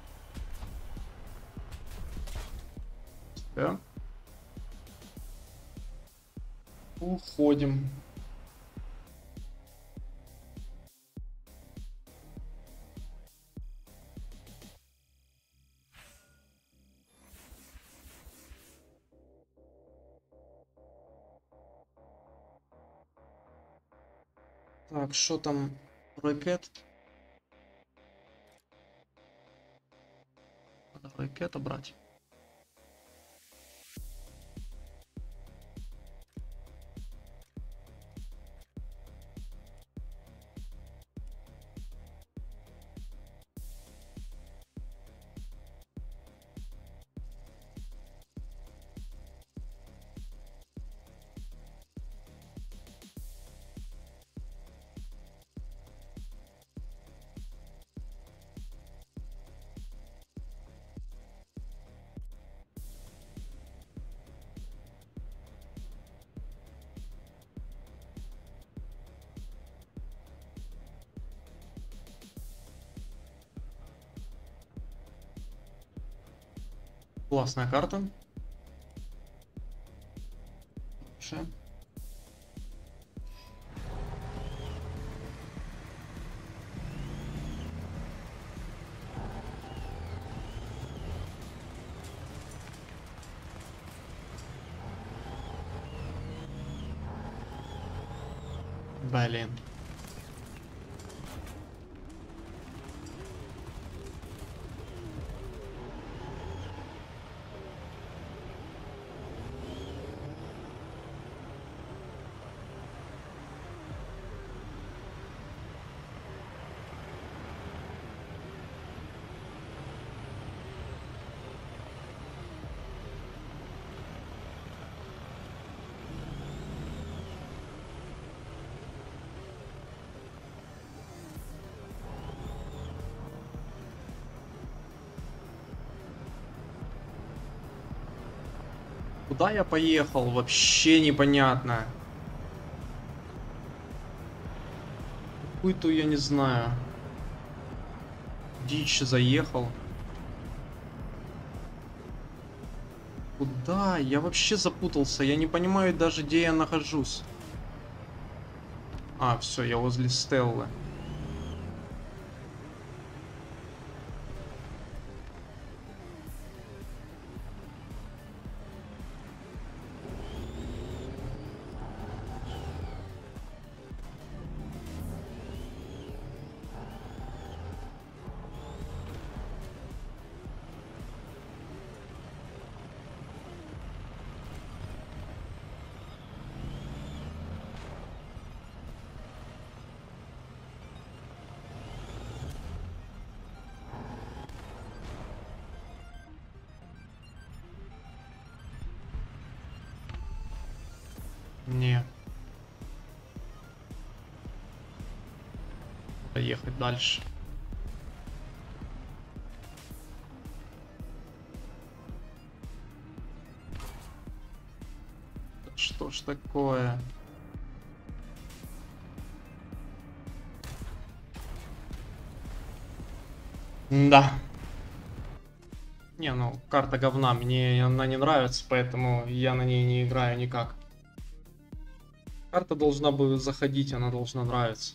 Да. Уходим. Так, что там? Ракет? Надо ракету брать. Классная карта. Хорошо. Блин. Куда я поехал? Вообще непонятно. Какую-то я не знаю. Дичь заехал. Куда? Я вообще запутался. Я не понимаю даже, где я нахожусь. А, все, я возле Стеллы. Не. Поехать дальше. Что ж такое? Да. Не, ну, карта говна. Мне она не нравится, поэтому я на ней не играю никак. Карта должна бы заходить, она должна нравиться.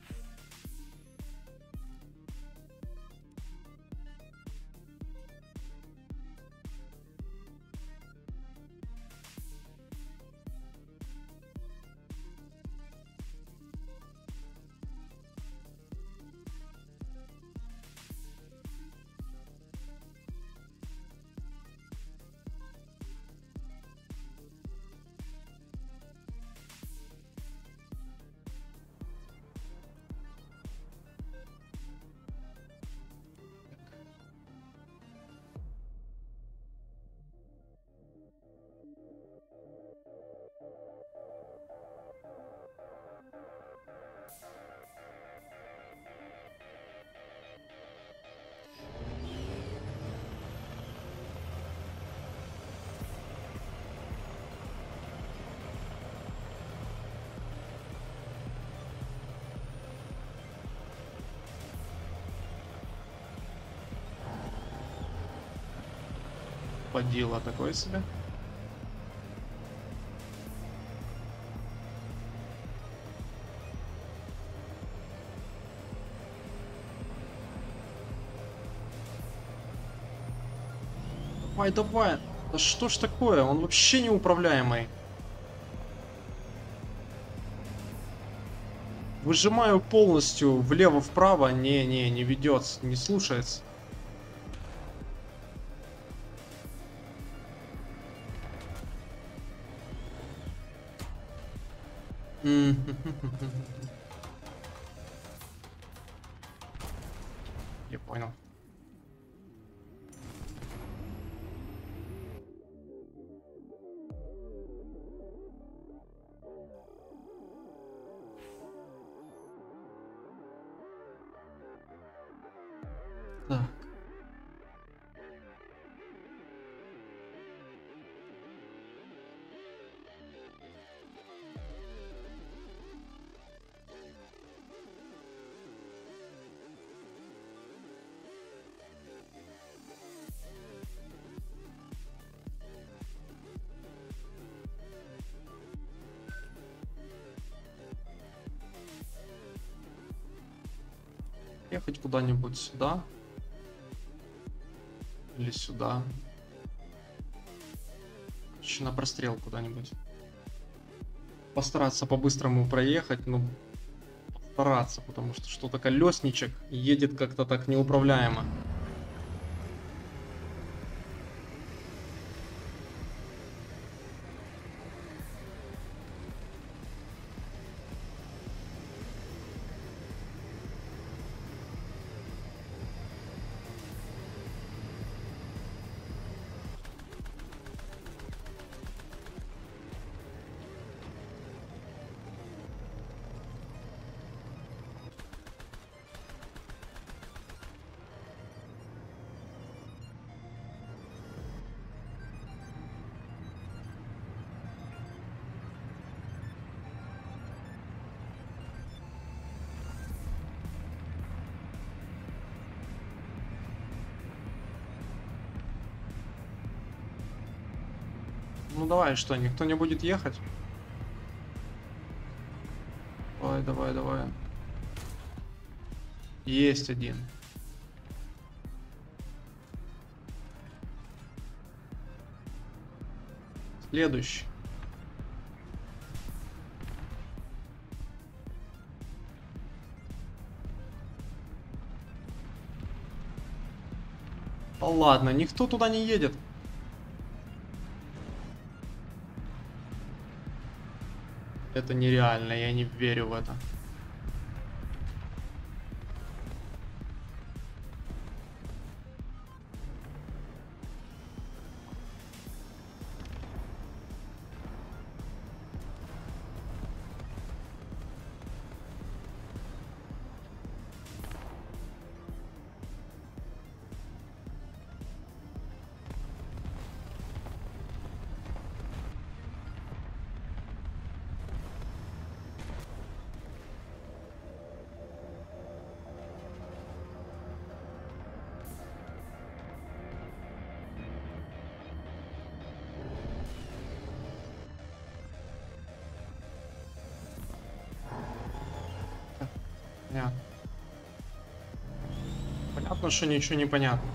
Подила такое себе. Давай, давай. Да что ж такое? Он вообще неуправляемый. Выжимаю полностью влево-вправо. Не, не, не ведется, не слушается. Я понял. Так. Ехать куда-нибудь сюда. Или сюда. Еще на прострел куда-нибудь. Постараться по-быстрому проехать, ну, постараться, потому что что-то колесничек едет как-то так неуправляемо. Ну давай, что, никто не будет ехать? Давай, давай, давай. Есть один. Следующий. Да ладно, никто туда не едет. Это нереально, я не верю в это. Понятно. Понятно, что ничего не понятно.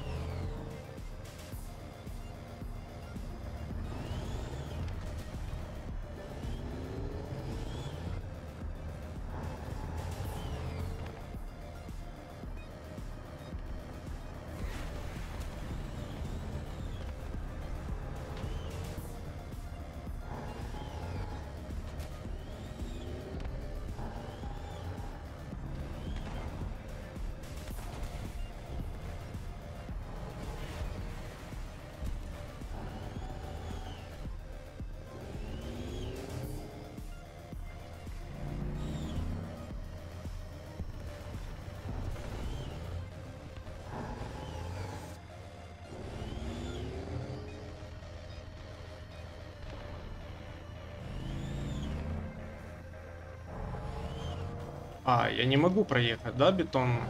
А, я не могу проехать, да, бетон?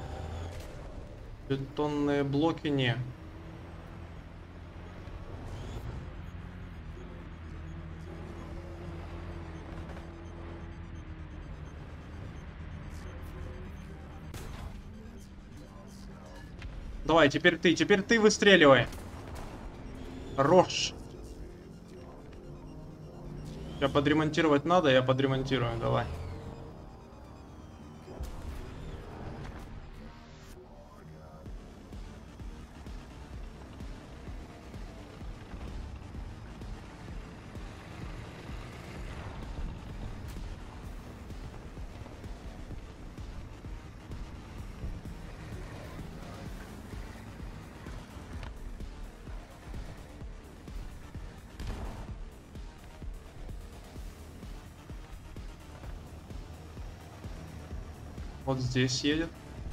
Бетонные блоки не. Давай, теперь ты, теперь ты выстреливай. Хорош. Тебя подремонтировать надо, я подремонтирую, давай. Вот здесь едет.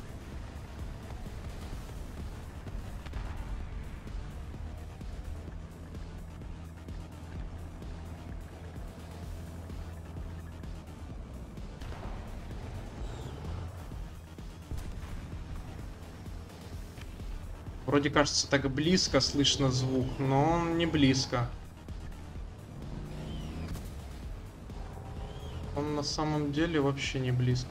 Вроде кажется, так близко слышно звук, но он не близко. Он на самом деле вообще не близко.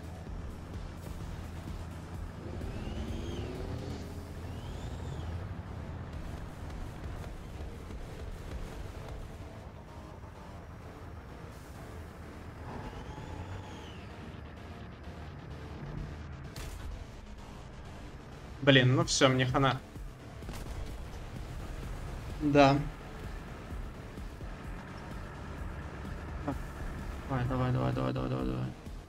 Блин, ну все, мне хана. Да. Давай, давай, давай, давай, давай, давай, давай.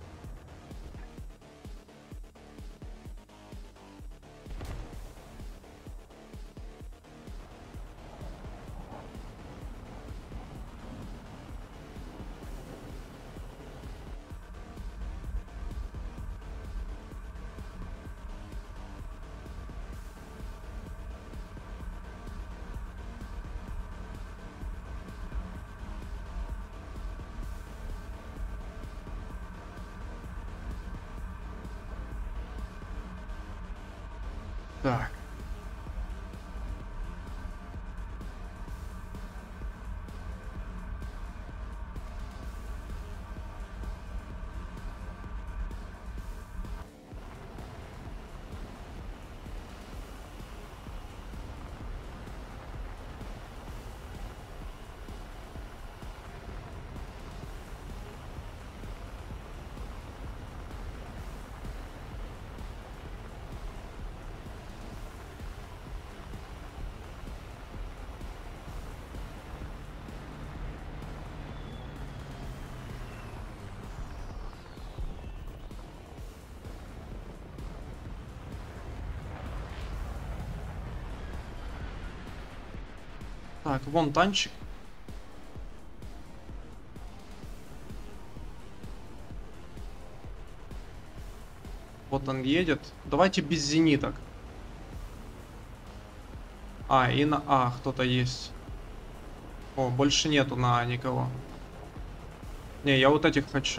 Так. Так, вон танчик. Вот он едет. Давайте без зениток. А, и на А кто-то есть. О, больше нету на А никого. Не, я вот этих хочу.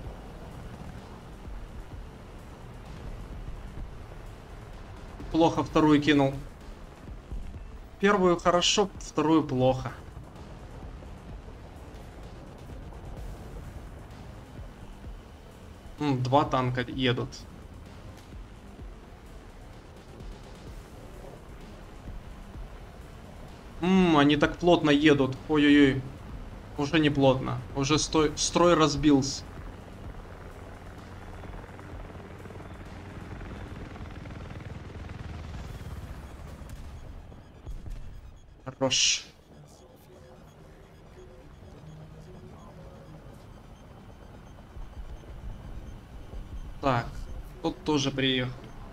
Плохо вторую кинул. Первую хорошо, вторую плохо. М, два танка едут. Ммм, они так плотно едут. Ой-ой-ой. Уже не плотно. Уже стой... строй разбился. Хорош. Так, тут тоже приехал.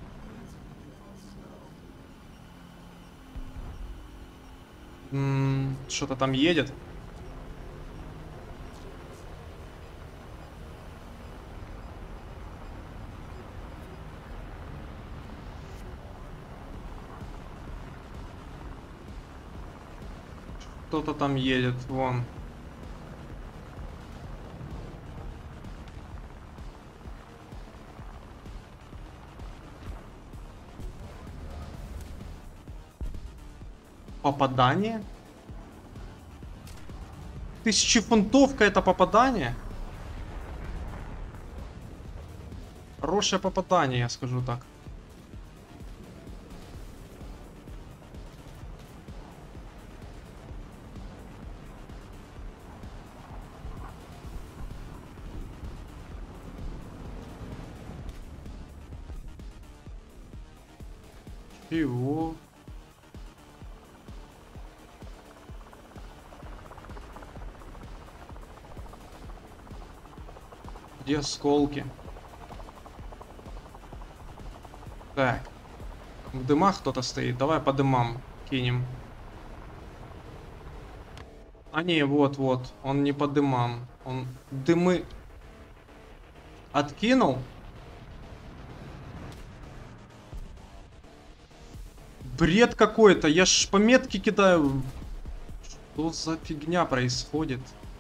М, что-то там едет. Кто-то там едет, вон. Попадание? Тысячефунтовка это попадание? Хорошее попадание, я скажу так. Чего? Где осколки? Так. В дымах кто-то стоит. Давай по дымам кинем. А не, вот-вот. Он не по дымам. Он дымы откинул. Бред какой-то. Я ж по метке кидаю. Что за фигня происходит?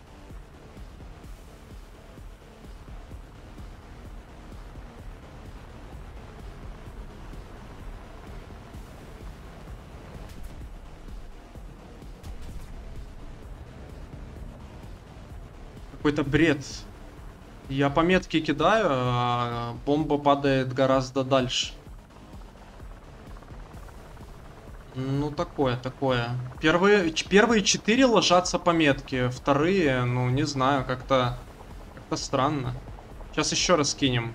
Какой-то бред. Я по метке кидаю, а бомба падает гораздо дальше. Ну, такое, такое. Первые, ч- первые четыре ложатся по метке, вторые, ну, не знаю, как-то как-то странно. Сейчас еще раз кинем.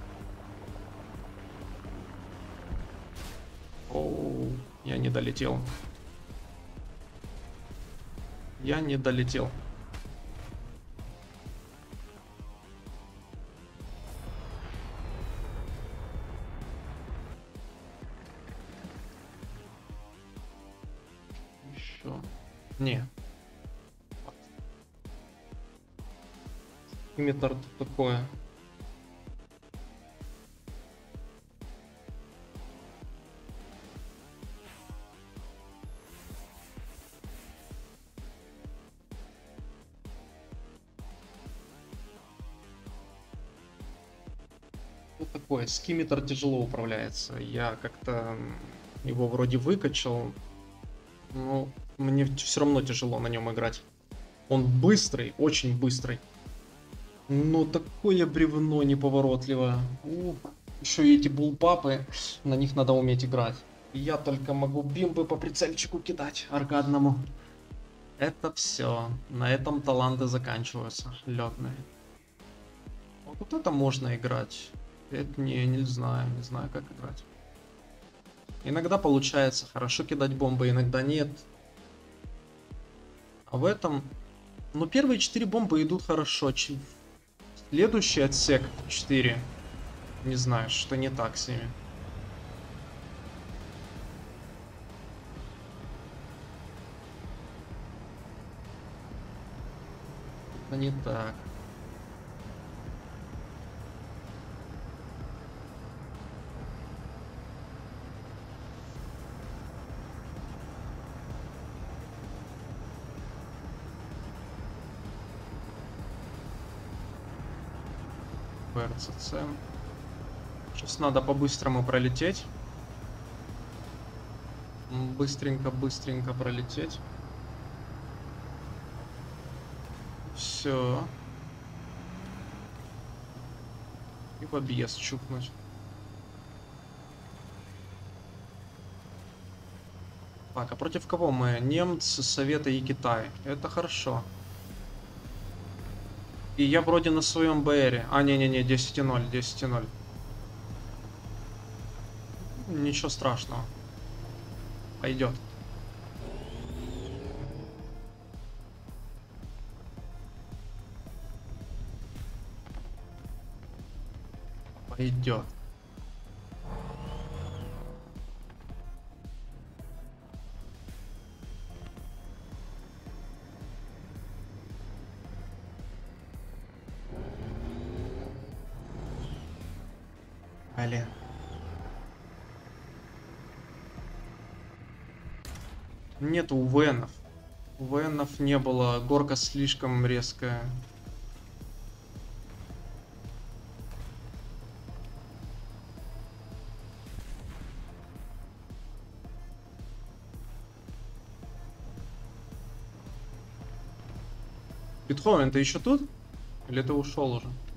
Оу, я не долетел. Я не долетел. Еще. Не. Метр такое. Что такое? Скиммитр тяжело управляется. Я как-то его вроде выкачал. Но мне все равно тяжело на нем играть. Он быстрый, очень быстрый. Но такое бревно неповоротливое. Еще и эти булпапы, на них надо уметь играть. И я только могу бимбы по прицельчику кидать аркадному. Это все. На этом таланты заканчиваются. Летные. Вот, вот это можно играть. Это не, не знаю, не знаю как играть. Иногда получается хорошо кидать бомбы, иногда нет. А в этом... Ну, первые четыре бомбы идут хорошо. Ч- Следующий отсек четыре. Не знаю, что не так с ними. Это не так. ПРЦЦ. Сейчас надо по-быстрому пролететь. Быстренько-быстренько пролететь. Все. И в объезд чухнуть. Так, а против кого мы? Немцы, Советы и Китай. Это хорошо. И я вроде на своем БРе. А, не-не-не, десять ноль, десять ноль. Ничего страшного. Пойдет. Пойдет. Блин. Нет УВНов. УВНов не было. Горка слишком резкая. Бетховен, ты еще тут? Или ты ушел уже?